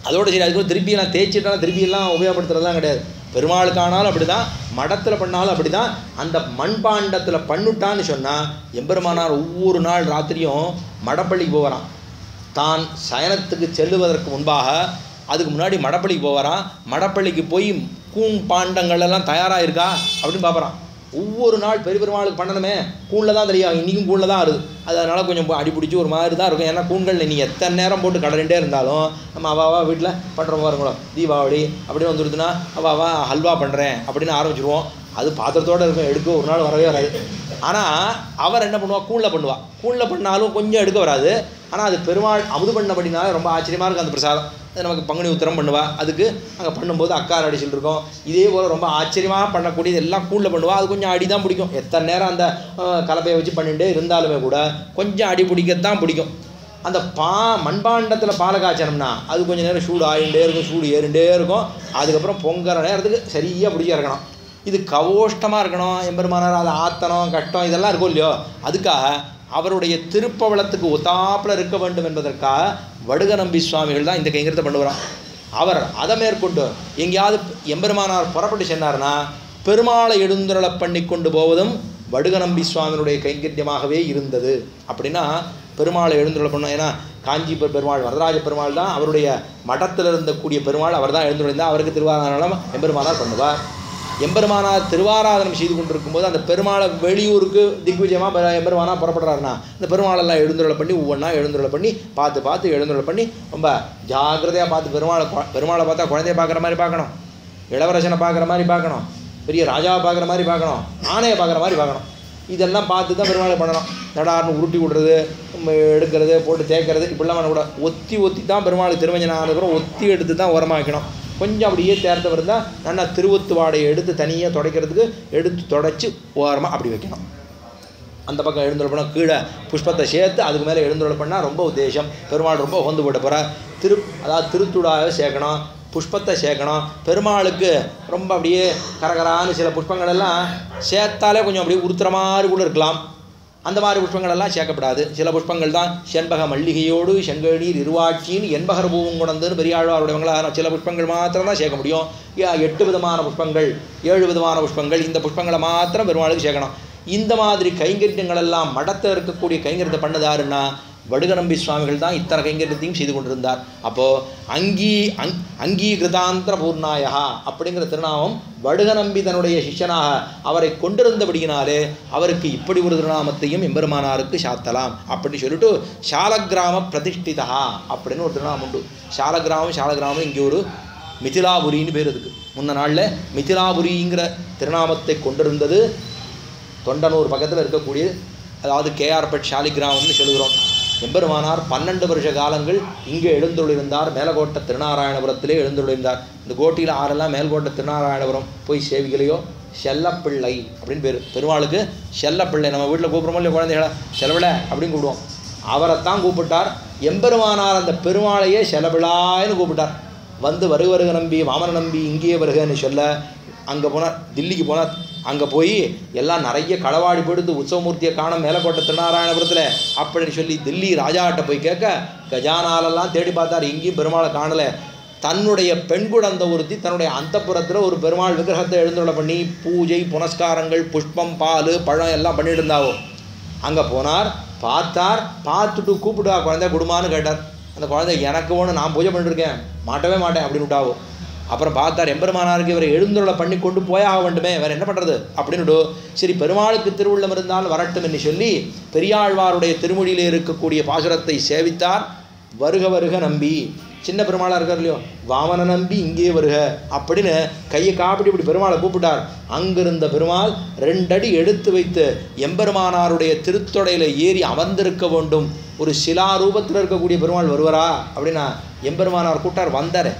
அதோடு சரி, அதுக்கு திருப்பியெல்லாம் தேய்ச்சிட்டாலும் திருப்பியெல்லாம் உபயோகப்படுத்துறதுலாம் கிடையாது. பெருமாளுக்கானாலும் அப்படி தான், மடத்தில் பண்ணாலும் அப்படி தான். அந்த மண்பாண்டத்தில் பண்ணுட்டான்னு சொன்னால் எம்பெருமானார் ஒவ்வொரு நாள் ராத்திரியும் மடப்பள்ளிக்கு போகிறான். தான் சயனத்துக்கு செல்லுவதற்கு முன்பாக அதுக்கு முன்னாடி மடப்பள்ளிக்கு போகிறான். மடப்பள்ளிக்கு போய் கூண் பாண்டங்கள் எல்லாம் தயாராக இருக்கா அப்படின்னு பார்க்குறான். ஒவ்வொரு நாள் பெரிய பெருமாளுக்கு பண்ணணுமே, கூணில் தான் தெரியும், இன்றைக்கும் கூணில் தான் இருக்குது. அதனால் கொஞ்சம் அடிப்பிடிச்சி ஒரு மாதிரி தான் இருக்கும். ஏன்னா கூண்கள் நீ எத்தனை நேரம் போட்டு கடலிண்டே இருந்தாலும் நம்ம அவாவா வீட்டில் பண்ணுறவங்க பாருங்களோ, தீபாவளி அப்படின்னு வந்துடுதுன்னா அவாவா ஹல்வா பண்ணுறேன் அப்படின்னு ஆரம்பிச்சிடுவோம். அது பாத்திரத்தோடு இருக்கும், எடுக்க ஒரு நாள் வரவே வராது. ஆனால் அவர் என்ன பண்ணுவாள், கூணில் பண்ணுவாள். கூணில் பண்ணாலும் கொஞ்சம் எடுக்க வராது. ஆனால் அது பெருமாள் அமுது பண்ணபடினால ரொம்ப ஆச்சரியமாக இருக்கும் அந்த பிரசாதம். அது நமக்கு பங்குனி உத்திரம் பண்ணுவாள். அதுக்கு அங்கே பண்ணும்போது அக்கார் அடிச்சில் இருக்கும். இதே போல் ரொம்ப ஆச்சரியமாக பண்ணக்கூடியது எல்லாம் கூணில் பண்ணுவாள். அது கொஞ்சம் அடி தான் பிடிக்கும். எத்தனை நேரம் அந்த கலப்பையை வச்சு பண்ணிகிட்டே இருந்தாலுமே கூட கொஞ்சம் அடி பிடிக்கத்தான் பிடிக்கும். அந்த மண்பாண்டத்தில் பாலை காய்ச்சனம்னா அது கொஞ்சம் நேரம் சூடு ஆகிட்டே இருக்கும், சூடு ஏறிண்டே இருக்கும். அதுக்கப்புறம் பொங்குற நேரத்துக்கு சரியாக பிடிக்க இருக்கணும். இது கவோஷ்டமாக இருக்கணும். எம்பெருமானார் அதை ஆத்தனம் கஷ்டம் இதெல்லாம் இருக்கும் இல்லையோ, அதுக்காக அவருடைய திருப்பவளத்துக்கு ஒத்தாப்பில் இருக்க வேண்டும் என்பதற்காக வடுகநம்பி சுவாமிகள் தான் இந்த கைங்கரியத்தை பண்ணுவாராம். அவர் அதை மேற்கொண்டு எங்கேயாவது எம்பெருமானார் புறப்பட்டு சென்றார்னா பெருமாளை எழுந்துருளை பண்ணி கொண்டு போவதும் வடுகநம்பி சுவாமியினுடைய கைங்கரியமாகவே இருந்தது. அப்படின்னா பெருமாளை எழுந்துருளை பண்ணோம். ஏன்னா காஞ்சி பெருமாள் வரதராஜ பெருமாள் தான் அவருடைய மடத்தில் இருந்தக்கூடிய பெருமாள், அவர் தான் எழுந்துருந்தால் அவருக்கு திருவாராதனம் எம்பெருமானார் பண்ணுவார். எம்பெருமானார் திருவாராதனம் செய்து கொண்டிருக்கும்போது அந்த பெருமாளை வெளியூருக்கு திக்விஜயமாக எம்பெருமானார் புறப்படுறாருன்னா இந்த பெருமாளெல்லாம் எழுந்துருளை பண்ணி ஒவ்வொன்றா எழுந்துருளை பண்ணி பார்த்து எழுந்துருளை பண்ணி ரொம்ப ஜாக்கிரதையாக பார்த்து பெருமாளை பார்த்தா குழந்தைய பார்க்குற மாதிரி பார்க்கணும், இளவரசனை பார்க்குற மாதிரி பார்க்கணும், பெரிய ராஜாவை பார்க்குற மாதிரி பார்க்கணும், ஆணையை பார்க்குற மாதிரி பார்க்கணும். இதெல்லாம் பார்த்து தான் பெருமாளை பண்ணணும். நடார்னு உருட்டி விடுறது, எடுக்கிறது, போட்டு தேய்க்கிறது இப்படிலாம் பண்ணக்கூடாது. ஒத்தி தான் பெருமாளுக்கு திருமஞ்சனம் ஆனதுக்கப்புறம் ஒத்தி எடுத்து தான் உரமாக்கணும். கொஞ்சம் அப்படியே தேர்ந்தவர் இருந்தால் நல்லா திருவத்து வாடையை எடுத்து தனியாக துடைக்கிறதுக்கு எடுத்து தொடச்சி ஓரமாக அப்படி வைக்கணும். அந்த பக்கம் எழுந்துள்ள பண்ணால் கீழே புஷ்பத்தை சேர்த்து அதுக்கு மேலே எழுந்துள்ள பண்ணால் ரொம்ப உத்தேசம். பெருமாள் ரொம்ப உகந்து போட்ட போகிற அதாவது திருத்துடாக சேர்க்கணும், புஷ்பத்தை சேர்க்கணும். பெருமாளுக்கு ரொம்ப அப்படியே கரகரான்னு சில புஷ்பங்கள் எல்லாம் சேர்த்தாலே கொஞ்சம் அப்படியே உறுத்துற மாதிரி கூட இருக்கலாம். அந்த மாதிரி புஷ்பங்களெல்லாம் சேர்க்கப்படாது. சில புஷ்பங்கள் தான் செண்பக மல்லிகையோடு செங்கநீர் இருவாட்சின்னு என்பகர் பூவும் கொண்டதுன்னு பெரியாழ்வாருடையவங்களாக சில புஷ்பங்கள் மாத்திரம் தான் சேர்க்க முடியும். 8 விதமான புஷ்பங்கள் 7 விதமான புஷ்பங்கள் இந்த புஷ்பங்களை மாத்திரம் பெருமாளுக்கு சேர்க்கணும். இந்த மாதிரி கைங்கரியங்கள் எல்லாம் மடத்தில் இருக்கக்கூடிய கைங்கரியத்தை பண்ணதாருன்னா வடுகநம்பி சுவாமிகள் தான் இத்தனை கைங்கரியத்தையும் செய்து கொண்டிருந்தார். அப்போது அங்கீகிருதாந்திர பூர்ணாயா அப்படிங்கிற திருநாமம் வடுகநம்பி தன்னுடைய சிஷ்யனாக அவரை கொண்டிருந்தபடியினாலே அவருக்கு இப்படி ஒரு திருநாமத்தையும் எம்பெருமானாருக்கு சாத்தலாம் அப்படின்னு சொல்லிட்டு சாலக்கிராம பிரதிஷ்டிதா அப்படின்னு ஒரு திருநாமம் உண்டு. சாலக்கிராமம் இங்கே ஒரு மிதிலாபுரின்னு பேர். இதுக்கு முன்ன நாளில் மிதிலாபுரிங்கிற திருநாமத்தை கொண்டிருந்தது தொண்டனூர் பக்கத்தில் இருக்கக்கூடிய, அதாவது கேஆர்பட் சாலிகிராமம்னு சொல்லுகிறோம். எம்பெருமானார் 12 வருஷ காலங்கள் இங்கே எழுந்துள்ளிருந்தார். மேலக்கோட்டை திருநாராயணபுரத்திலே எழுந்துள்ளிருந்தார். இந்த கோட்டியில் ஆறெல்லாம் மேல்கோட்டை திருநாராயணபுரம் போய் சேவிகளையோ செல்லப்பிள்ளை அப்படின்னு பேர். பெருமாளுக்கு செல்லப்பிள்ளை, நம்ம வீட்டில் கூப்பிட்றோமோ இல்லையா குழந்தைகளை, செலவிலை அப்படின்னு கூப்பிடுவோம். அவரைத்தான் கூப்பிட்டார். எம்பெருமானார் அந்த பெருமாளையே செலவிழான்னு கூப்பிட்டார். வந்து வருக நம்பி வாமன நம்பி இங்கேயே வருகன்னு சொல்ல அங்கே போனார். தில்லிக்கு போனார். அங்கே போய் எல்லாம் நிறைய களவாடி போடுத்து உற்சவமூர்த்தியை காணும் மேலக்கோட்டை திருநாராயணபுரத்தில் அப்படின்னு சொல்லி தில்லி ராஜாட்ட போய் கேட்க கஜானாலெல்லாம் தேடி பார்த்தார். எங்கேயும் பெருமாளை காணலை. தன்னுடைய பெண் குழந்தை ஒருத்தி தன்னுடைய அந்தப்புறத்தில் ஒரு பெருமாள் விக்கிரகத்தை எழுந்துள்ள பண்ணி பூஜை புனஸ்காரங்கள் புஷ்பம் பால் பழம் எல்லாம் பண்ணிட்டு இருந்தாவோ. அங்கே போனார், பார்த்தார். பார்த்துட்டு கூப்பிடுவா குழந்தை குடுமான்னு கேட்டார். அந்த குழந்தை எனக்கு ஒன்று, நான் பூஜை பண்ணிட்டுருக்கேன், மாட்டவே மாட்டேன் அப்படின்னு விட்டாவோ. அப்புறம் பார்த்தார் எம்பெருமானாருக்கு இவரை எழுந்துருளை பண்ணி கொண்டு போயாக வேண்டுமே, வேறு என்ன பண்ணுறது அப்படின்னுட்டு சரி பெருமாளுக்கு திருவுள்ளம் இருந்தால் வரட்டும் என்று சொல்லி பெரியாழ்வாருடைய திருமொழியில் இருக்கக்கூடிய பாசுரத்தை சேவித்தார். வருக நம்பி, சின்ன பெருமாளாக இருக்கார் இல்லையோ, வாமன நம்பி இங்கே வருக அப்படின்னு கையை காப்பிட்டு இப்படி பெருமாளை கூப்பிட்டார். அங்கிருந்த பெருமாள் 2 அடி எடுத்து வைத்து எம்பெருமானாருடைய திருத்தொடையில் ஏறி அமர்ந்திருக்க வேண்டும். ஒரு சிலா ரூபத்தில் இருக்கக்கூடிய பெருமாள் வருவாரா அப்படின்னா எம்பெருமானார் கூப்பிட்டார், வந்தார்.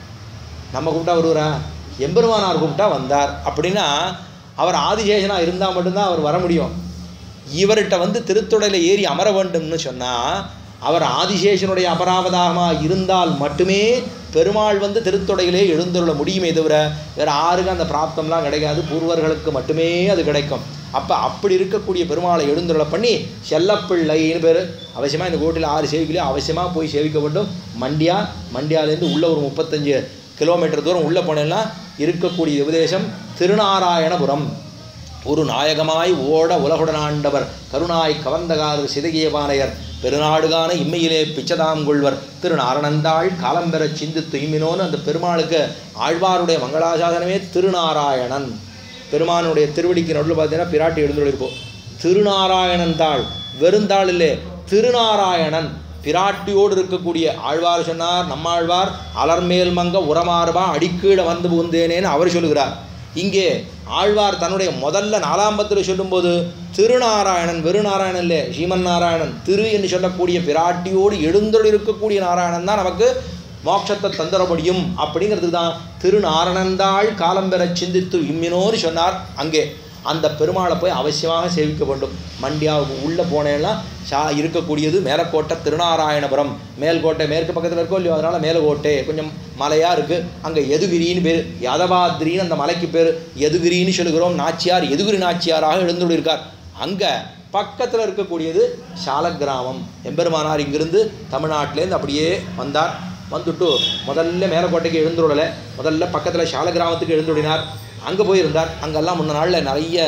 நம்ம கூப்பிட்டா வருவாரா? எம்பெருமானார் கூப்பிட்டா வந்தார். அப்படின்னா அவர் ஆதிசேஷனாக இருந்தால் மட்டும்தான் அவர் வர முடியும். இவர்கிட்ட வந்து திருத்தொடையில் ஏறி அமர வேண்டும்னு சொன்னால் அவர் ஆதிசேஷனுடைய அபராவதாகமாக இருந்தால் மட்டுமே பெருமாள் வந்து திருத்தொடையிலே எழுந்துள்ள முடியுமே தவிர வேறு யாருக்கும் அந்த பிராப்தம்லாம் கிடைக்காது. பூர்வர்களுக்கு மட்டுமே அது கிடைக்கும். அப்போ அப்படி இருக்கக்கூடிய பெருமாளை எழுந்துருளை பண்ணி செல்லப்பிள்ளைன்னு பேர். அவசியமாக இந்த கோட்டில் 6 சேவிக்கலையோ அவசியமாக போய் சேவிக்க வேண்டும். மண்டியாலேருந்து உள்ள ஒரு 35 கிலோமீட்டர் தூரம் உள்ளே போனேன்னா இருக்கக்கூடிய உபதேசம் திருநாராயணபுரம். ஒரு நாயகமாய் ஓட உலகுடனாண்டவர் கருணாய் கவர்ந்தகாரர் சிதகிய பானையர் பெருநாடுகான இம்மையிலே பிச்சதாம் கொள்வர் திருநாரணந்தாள் காலம்பெறச் சிந்து துய்மினோன்னு அந்த பெருமாளுக்கு ஆழ்வாருடைய மங்களாசாசனமே திருநாராயணன். பெருமானுடைய திருவடிக்கு நடுவில் பார்த்தீங்கன்னா பிராட்டி எழுந்துள்ளிருப்போம். திருநாராயணன் தாள், வெறுந்தாள் இல்லை, திருநாராயணன். பிராட்டியோடு இருக்கக்கூடிய ஆழ்வார் சொன்னார், நம்மாழ்வார் அலர்மேல் மங்க உரமாறுபா அடிக்கீழ வந்து புகுந்தேனேன்னு அவர் சொல்லுகிறார். இங்கே ஆழ்வார் தன்னுடைய முதல்ல 4ஆம் பத்தில் சொல்லும்போது திருநாராயணன், வெறும் நாராயணன் இல்லை, ஸ்ரீமன் நாராயணன், திரு என்று சொல்லக்கூடிய பிராட்டியோடு எழுந்தொழி இருக்கக்கூடிய நாராயணன் தான் நமக்கு மோட்சத்தை தந்துட முடியும் அப்படிங்கிறதுக்கு தான் திருநாரணந்தாள் காலம்பெற சிந்தித்து இம்மினோன்னு சொன்னார். அங்கே அந்த பெருமாளை போய் அவசியமாக சேவிக்க வேண்டும். மண்டியாவுக்கு உள்ளே போனேன்னா இருக்கக்கூடியது மேலக்கோட்டை திருநாராயணபுரம். மேல்கோட்டை மேற்கு பக்கத்தில் இருக்கோ இல்லையோ, அதனால் மேலக்கோட்டை கொஞ்சம் மலையாக இருக்குது. அங்கே எதுகிரின்னு பேர், யாதவாத்ரின்னு அந்த மலைக்கு பேர். எதுகிரின்னு சொல்லுகிறோம். நாச்சியார் எதுகிரி நாச்சியாராக எழுந்துள்ளிருக்கார். அங்கே பக்கத்தில் இருக்கக்கூடியது சாலக்கிராமம். எம்பெருமானார் இங்கிருந்து தமிழ்நாட்டிலேருந்து அப்படியே வந்தார். வந்துட்டு முதல்ல மேலக்கோட்டைக்கு எழுந்துடலை, முதல்ல பக்கத்தில் சாலக்கிராமத்துக்கு எழுந்துடினார். அங்கே போயிருந்தார். அங்கெல்லாம் முன்ன நாளில் நிறைய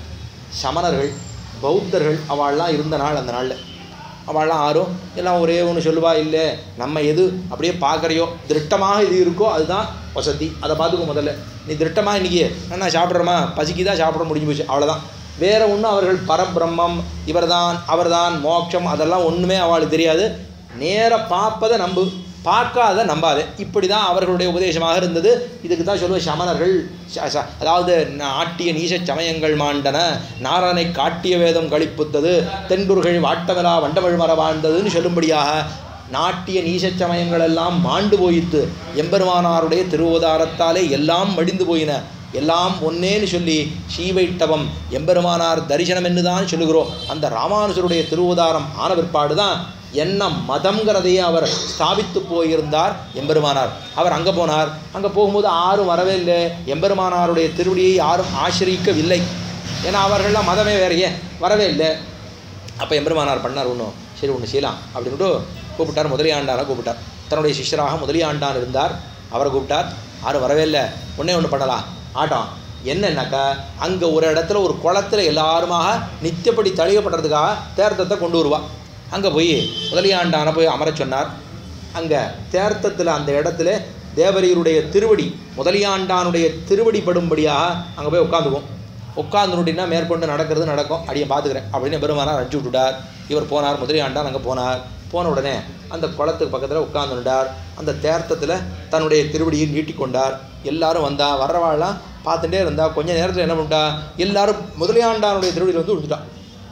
சமணர்கள் பௌத்தர்கள் அவள்லாம் இருந்த நாள். அந்த நாளில் அவள்லாம் ஆறும் எல்லாம் ஒரே ஒன்று சொல்லுவா, இல்லை நம்ம எது அப்படியே பார்க்குறையோ திருட்டமாக இது இருக்கோ அதுதான் வசதி, அதை பார்த்துக்கோ. முதல்ல நீ திருட்டமாக இன்றைக்கி என்ன சாப்பிட்றோமா, பசிக்கு தான் சாப்பிட முடிஞ்சு போச்சு, அவ்வளோதான். வேறு ஒன்றும் அவர்கள் பரபிரம்மம் இவர்தான் அவர்தான் மோட்சம் அதெல்லாம் ஒன்றுமே அவளுக்கு தெரியாது. நேராக பார்ப்பதை நம்பு, பார்க்காத நம்பாது. இப்படி தான் அவர்களுடைய உபதேசமாக இருந்தது. இதுக்கு தான் சொல்லுவேன் சமணர்கள், அதாவது ஆட்டிய நீச சமயங்கள் மாண்டன, நாரணனை காட்டிய வேதம் கழிப்புத்தது, தென்புர்கள் வாட்டமலா வண்டவள் மர வாழ்ந்ததுன்னு சொல்லும்படியாக நாட்டிய நீச சமயங்கள் எல்லாம் மாண்டு போயிட்டு எம்பெருமானாருடைய திருவோதாரத்தாலே எல்லாம் மடிந்து போயின. எல்லாம் ஒன்னேன்னு சொல்லி ஸ்ரீவைட்டவம் எம்பெருமானார் தரிசனம் என்று தான் சொல்லுகிறோம். அந்த ராமானுஜருடைய திருவோதாரம் ஆன பிற்பாடு தான் என்ன மதம்ங்கிறதையே அவர் ஸ்தாபித்து போயிருந்தார் எம்பெருமானார். அவர் அங்கே போனார். அங்கே போகும்போது யாரும் வரவே இல்லை. எம்பெருமானாருடைய திருவடியை யாரும் ஆசிரியக்கவில்லை. ஏன்னா அவர்கள்லாம் மதமே வேறையே வரவே இல்லை. அப்போ எம்பெருமானார் பண்ணார், ஒன்றும் சரி ஒன்று செய்யலாம் அப்படின்ட்டு கூப்பிட்டார். முதலியாண்டாரை கூப்பிட்டார். தன்னுடைய சிஷ்யராக முதலியாண்டான் இருந்தார், அவரை கூப்பிட்டார். யாரும் வரவே இல்லை. ஒன்று பண்ணலாம் ஆட்டம் என்னன்னாக்கா, அங்கே ஒரு இடத்துல ஒரு குளத்தில் எல்லாருமாக நித்தியப்படி தழியப்படுறதுக்காக தேர்த்தத்தை கொண்டு வருவாள். அங்கே போய் முதலியாண்டான போய் அமர சொன்னார். அங்கே தேர்த்தத்தில் அந்த இடத்துல தேவரீருடைய திருவடி முதலியாண்டானுடைய திருவடி படும்படியாக அங்கே போய் உட்காந்துக்கும். உட்காந்துனுட்டின்னா மேற்கொண்டு நடக்கிறது நடக்கும், அடியை பார்த்துக்கிறேன் அப்படின்னு பெருமானார் அனுப்பிச்சி விட்டுட்டார். இவர் போனார், முதலியாண்டான் அங்கே போனார். போன உடனே அந்த குளத்துக்கு பக்கத்தில் உட்காந்துட்டார். அந்த தேர்த்தத்தில் தன்னுடைய திருவடியை நீட்டிக்கொண்டார். எல்லாரும் வந்தா, வர்றவாள்லாம் பார்த்துட்டே இருந்தா. கொஞ்சம் நேரத்தில் என்ன பண்ணிட்டா, எல்லாரும் முதலியாண்டானுடைய திருவடியில் வந்து விழுந்துட்டான்.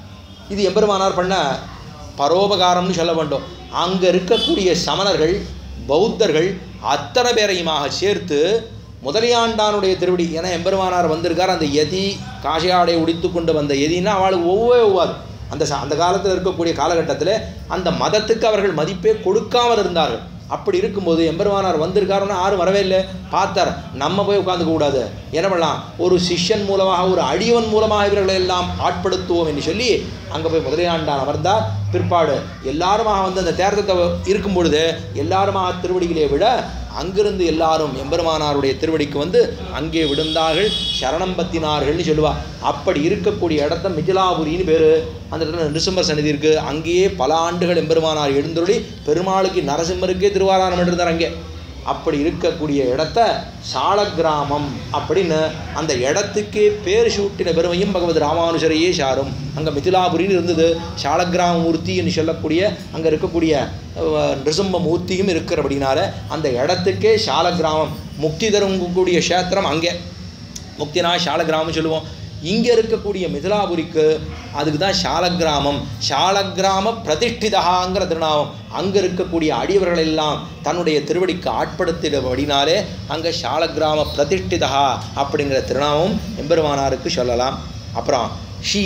இது எம்பெருமானார் பண்ண பரோபகாரம்னு சொல்ல வேண்டும். அங்கே இருக்கக்கூடிய சமணர்கள் பௌத்தர்கள் அத்தனை பேரையுமாக சேர்த்து முதலியாண்டானுடைய திருவடி, ஏன்னா எம்பெருமானார் வந்திருக்கார். அந்த எதி காஷியாடை உடித்து கொண்டு வந்த எதின்னா அவளுக்கு ஒவ்வாது. அந்த காலத்தில் இருக்கக்கூடிய காலகட்டத்தில் அந்த மதத்துக்கு அவர்கள் மதிப்பே கொடுக்காமல் இருந்தார்கள். அப்படி இருக்கும்போது எம்பெருமானார் வந்திருக்காருன்னா யாரும் வரவே இல்லை. பார்த்தார், நம்ம போய் உட்காந்துக்க கூடாது, என்ன பண்ணலாம், ஒரு சிஷ்யன் மூலமாக ஒரு அடியவன் மூலமாக இவர்களை எல்லாம் ஆட்படுத்துவோம் என்று சொல்லி அங்கே போய் முதலியாண்டான் அமர்ந்தார். பிற்பாடு எல்லாருமாக வந்து அந்த தேர்தத்தை இருக்கும் பொழுது எல்லாருமாக திருவடிகளே விட அங்கிருந்து எல்லாரும் எம்பெருமானாருடைய திருவடிக்கு வந்து அங்கே விழுந்தார்கள், சரணம் பத்தினார்கள்னு சொல்லுவா. அப்படி இருக்கக்கூடிய இடத்த மிதிலாபுரின்னு பேர். அந்த இடத்துல நிருசிம்மர் சன்னிதி இருக்குது. அங்கேயே பல ஆண்டுகள் எம்பெருமானார் எழுந்தருளி பெருமாளுக்கு நரசிம்மருக்கே திருவாராயணம் இருந்தார் அங்கே. அப்படி இருக்கக்கூடிய இடத்த சாலக்கிராமம் அப்படின்னு அந்த இடத்துக்கே பேர் சூட்டின பெருமையும் பகவத் ராமானுஜரையே சாரும். அங்கே மிதிலாபுரின்னு இருந்தது. சாலக்கிராம மூர்த்தின்னு சொல்லக்கூடிய அங்கே இருக்கக்கூடிய நிருசிம்ம மூர்த்தியும் இருக்கிறபடினால அந்த இடத்துக்கே சாலக்கிராமம். முக்தி தரக்கூடிய க்ஷேத்திரம் அங்கே, முக்தினா சாலக்கிராமம் சொல்லுவோம். இங்கே இருக்கக்கூடிய மிதிலாபுரிக்கு அதுக்கு தான் சாலக்கிராமம், சாலக்கிராம பிரதிஷ்டிதகாங்கிற திருநாமம். அங்கே இருக்கக்கூடிய அடியவர்கள் எல்லாம் தன்னுடைய திருவடிக்கு ஆட்படுத்தினபடினாலே அங்கே சாலக்கிராம பிரதிஷ்டிதகா அப்படிங்கிற திருநாமம் எம்பெருமானாருக்கு சொல்லலாம். அப்புறம் ஸ்ரீ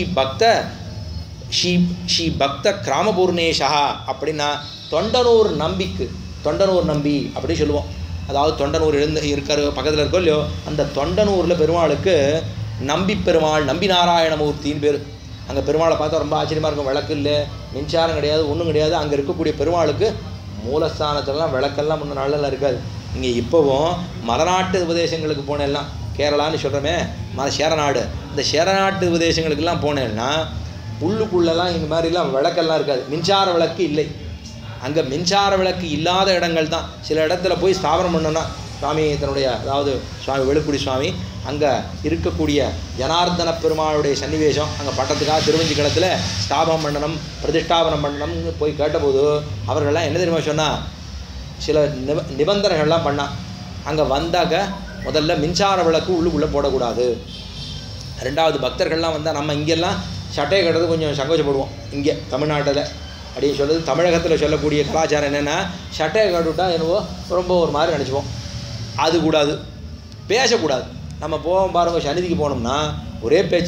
பக்த கிராமபூர்ணேஷா அப்படின்னா தொண்டனூர் நம்பிக்கு, தொண்டனூர் நம்பி அப்படின்னு சொல்லுவோம். அதாவது தொண்டனூர் இருக்கார் பக்கத்தில் இருக்கோ இல்லையோ, அந்த தொண்டனூரில் பெருமாளுக்கு நம்பி பெருமாள், நம்பி நாராயணமூர்த்தின்னு பேர். அங்கே பெருமாளை பார்த்தா ரொம்ப ஆச்சரியமாக இருக்கும். விளக்கு இல்லை, மின்சாரம் கிடையாது, ஒன்றும் கிடையாது. அங்கே இருக்கக்கூடிய பெருமாளுக்கு மூலஸ்தானத்துலலாம் விளக்கெல்லாம் முன்ன நாளெல்லாம் இருக்காது. இங்கே இப்போவும் மலைநாட்டு உபதேசங்களுக்கு போனேல்லாம், கேரளான்னு சொல்கிறோமே சேரநாடு, இந்த சேரநாட்டு உபதேசங்களுக்கெல்லாம் போனேன்னா உள்ளுக்குள்ளெல்லாம் இந்த மாதிரிலாம் விளக்கெல்லாம் இருக்காது, மின்சார விளக்கு இல்லை. அங்கே மின்சார விளக்கு இல்லாத இடங்கள் தான். சில இடத்துல போய் ஸ்தாபனம் பண்ணோன்னா சுவாமி தன்னுடைய, அதாவது சுவாமி வெளுக்குடி சுவாமி அங்கே இருக்கக்கூடிய ஜனார்தன பெருமாளுடைய சன்னிவேஷம் அங்கே பட்டத்துக்காக திருவஞ்சிக்கலத்தில் ஸ்தாபனம் பண்ணணும், பிரதிஷ்டாபனம் பண்ணணும்னு போய் கேட்டபோது அவர்கள்லாம் என்ன தெரியுமா சொன்னால், சில நிபந்தனைகள்லாம் பண்ணால். அங்கே வந்தாக்க முதல்ல மின்சார விளக்கு உள்ளுக்குள்ளே போடக்கூடாது. ரெண்டாவது, பக்தர்கள்லாம் வந்தால் நம்ம இங்கெல்லாம் சட்டையை கட்டுறது கொஞ்சம் சங்கோச்சப்படுவோம். இங்கே தமிழ்நாட்டில் அப்படின்னு சொல்கிறது, தமிழகத்தில் சொல்லக்கூடிய கலாச்சாரம் என்னென்னா, சட்டையை கட்டுவிட்டால் என்னவோ ரொம்ப ஒரு மாதிரி நினச்சிப்போம். அது கூடாது, பேசக்கூடாது. நம்ம போவோம் பாருங்க, சன்னிதிக்கு போனோம்னா ஒரே பேச்சு,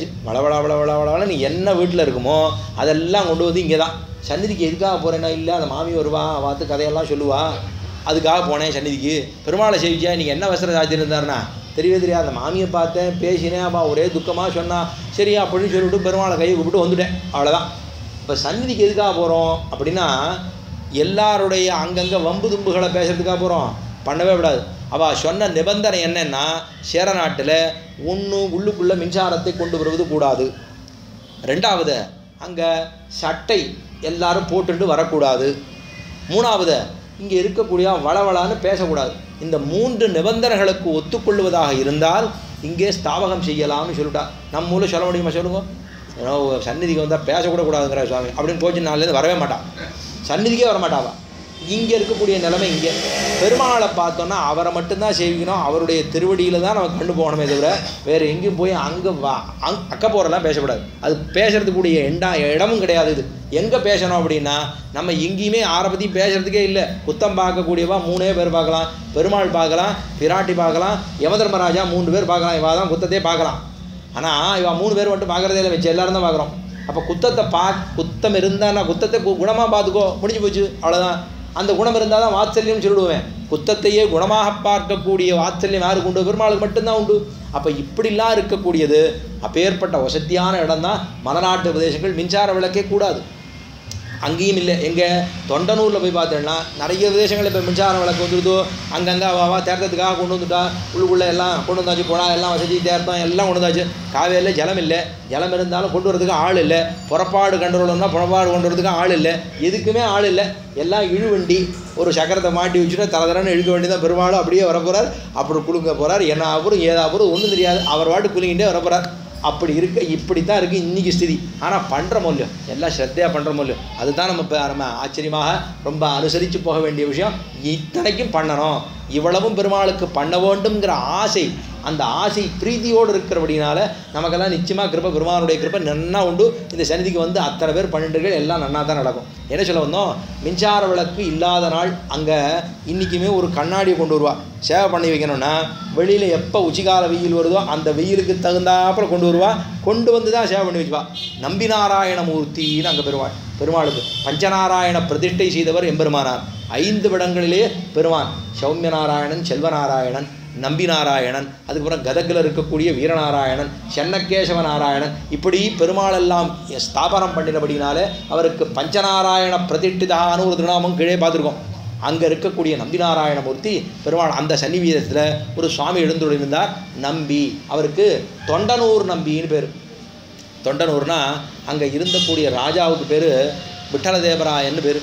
வளவள நீ என்ன வீட்டில் இருக்குமோ அதெல்லாம் கொண்டு வந்து இங்கே தான். சன்னிதிக்கு எதுக்காக போகிறேன்னா, இல்லை அந்த மாமி வருவா, பார்த்து கதையெல்லாம் சொல்லுவா, அதுக்காக போனேன் சன்னிதிக்கு. பெருமாளை சேவிச்சா இன்றைக்கி என்ன வசனம் சாத்தியிருந்தாருன்னா தெரியவே தெரியாது. அந்த மாமியை பார்த்தேன், பேசினேன், அப்பா ஒரே துக்கமாக சொன்னா, சரியா அப்படின்னு சொல்லிவிட்டு பெருமாளை கையை கூப்பிட்டு வந்துட்டேன், அவ்வளோதான். இப்போ சன்னிதிக்கு எதுக்காக போகிறோம் அப்படின்னா, எல்லாருடைய அங்கங்கே வம்பு தும்புகளை பேசுறதுக்காக போகிறோம், பண்ணவே விடாது. அவள் சொன்ன நிபந்தனை என்னென்னா, சேரநாட்டில் ஒன்று உள்ளுக்குள்ளே மின்சாரத்தை கொண்டு வருவது கூடாது. ரெண்டாவது, அங்கே சட்டை எல்லாரும் போட்டுட்டு வரக்கூடாது. மூணாவது, இங்கே இருக்கக்கூடிய வளவளான்னு பேசக்கூடாது. இந்த 3 நிபந்தனைகளுக்கு ஒத்துக்கொள்வதாக இருந்தால் இங்கே ஸ்தாபகம் செய்யலாம்னு சொல்லிட்டா. நம்ம ஊரில் சொல்ல முடியுமா சொல்லுங்க? ஏன்னா சந்நிதிக்கு வந்தால் பேசக்கூட கூடாதுங்கிற சுவாமி அப்படின்னு கோச்சு நாள்லேருந்து வரவே மாட்டான், சந்நிதிக்கே வரமாட்டாவா. இங்கே இருக்கக்கூடிய நிலைமை, இங்கே பெருமாளை பார்த்தோன்னா அவரை மட்டும்தான் சேவிக்கணும், அவருடைய திருவடியில் தான் நம்ம கண்டு போகணுமே தவிர வேறு எங்கேயும் போய் அங்கே அக்க போகிறலாம் பேசக்கூடாது. அது பேசுறதுக்கூடிய இடமும் கிடையாது. இது எங்கே பேசணும் அப்படின்னா, நம்ம எங்கேயுமே யாரை பற்றியும் பேசுறதுக்கே இல்லை. குத்தம் பார்க்கக்கூடியவா 3 பேர் பார்க்கலாம், பெருமாள் பார்க்கலாம், பிராட்டி பார்க்கலாம், யமதர்மராஜா 3 பேர் பார்க்கலாம். இவா தான் குத்தத்தையே பார்க்கலாம். ஆனால் இவா 3 பேர் மட்டும் பார்க்குறதே இல்லை, வச்சு எல்லாரும் தான் பார்க்குறோம். அப்போ குத்தத்தை குத்தம் இருந்தால் நான் குத்தத்தை குணமாக பார்த்துக்கோ, முடிஞ்சு போச்சு, அவ்வளோதான். அந்த குணம் இருந்தால் தான் வாத்சல்யம்னு சொல்லிடுவேன். குத்தத்தையே குணமாக பார்க்கக்கூடிய வாத்சல்யம் யாருக்கு உண்டு? பெருமாளுக்கு மட்டும்தான் உண்டு. அப்போ இப்படிலாம் இருக்கக்கூடியது அப்பேற்பட்ட வசதியான இடம் தான் மலைநாட்டு பிரதேசங்கள். மின்சார விளக்கே கூடாது, அங்கேயும் இல்லை. எங்கே தொண்டனூரில் போய் பார்த்தேன்னா நிறைய பிரதேசங்கள் இப்போ மின்சார விளக்கு வந்துடுதோ, அங்கங்கே வா தேர்த்தத்துக்காக கொண்டு வந்துட்டா, உள்ளுக்குள்ளே எல்லாம் கொண்டு வந்தாச்சு, போனா எல்லாம் வசதி தேர்த்தம் எல்லாம் கொண்டு வந்தாச்சு. காவேரியில் ஜலம் இல்லை, ஜலம் இருந்தாலும் கொண்டு வரதுக்கு ஆள் இல்லை. புறப்பாடு கண்டுறோம்னா புறப்பாடு கொண்டு வரதுக்கு ஆள் இல்லை, எதுக்குமே ஆள் இல்லை. எல்லாம் இழுவண்டி, ஒரு சக்கரத்தை மாட்டி வச்சுட்டு தரதரன்னு இழுக்க வேண்டி தான். பெருமாளும் அப்படியே வரப்போகிறார், அப்படி குலுங்க போகிறார், என்ன அப்புறம் ஏதாப்புறம் ஒன்றும் தெரியாது, அவர் வாட்டு குலுங்கிட்டே வரப்போகிறார். அப்படி இருக்க இப்படி தான் இருக்குது இன்றைக்கி ஸ்திதி. ஆனால் பண்ணுற மூல்யம் எல்லாம் ஸ்ரத்தையாக பண்ணுற மூல்யம், அதுதான் நம்ம ஆச்சரியமாக ரொம்ப அனுசரித்து போக வேண்டிய விஷயம். இத்தனைக்கும் பண்ணணும், இவ்வளவும் பெருமாளுக்கு பண்ண வேண்டும்ங்கிற ஆசை, அந்த ஆசை பிரீதியோடு இருக்கிறபடினால நமக்கெல்லாம் நிச்சயமாக கிருப்பை, பெருமானுடைய கிருப்பை நன்னா உண்டு. இந்த சன்னிதிக்கு வந்து அத்தனை பேர் பண்ணிட்டுர்கள், எல்லாம் நன்னா தான் நடக்கும். என்ன சொல்ல வந்தோம், மின்சார விளக்கு இல்லாத நாள் அங்கே இன்றைக்குமே ஒரு கண்ணாடியை கொண்டு வருவா. சேவை பண்ணி வைக்கணும்னா வெளியில் எப்போ உச்சிகால வெயில் வருதோ அந்த வெயிலுக்கு தகுந்தாப்புல கொண்டு வருவா, கொண்டு வந்து தான் சேவை பண்ணி வச்சுவா. நம்பி நாராயணமூர்த்தின்னு அங்கே பெருமாளுக்கு பஞ்சநாராயண பிரதிஷ்டை செய்தவர் எம்பெருமானார். 5 இடங்களிலே பெருமான் சௌமிய நாராயணன், செல்வநாராயணன், நம்பி நாராயணன், அதுக்கப்புறம் கதகில் இருக்கக்கூடிய வீரநாராயணன், சென்னகேசவ நாராயணன், இப்படி பெருமாளெல்லாம் ஸ்தாபனம் பண்ணினபடினாலே அவருக்கு பஞ்சநாராயண பிரதிஷ்டிதான ஒரு திருநாமம் கீழே பார்த்துருக்கோம். அங்கே இருக்கக்கூடிய நம்பி நாராயணமூர்த்தி பெருமாள் அந்த சன்னிவேதத்தில் ஒரு சுவாமி எழுந்துள்ளிருந்தார், நம்பி. அவருக்கு தொண்டனூர் நம்பின்னு பேர். தொண்டனூர்னா அங்கே இருந்தக்கூடிய ராஜாவுக்கு பேர் விட்டலதேவராயன் பேர்.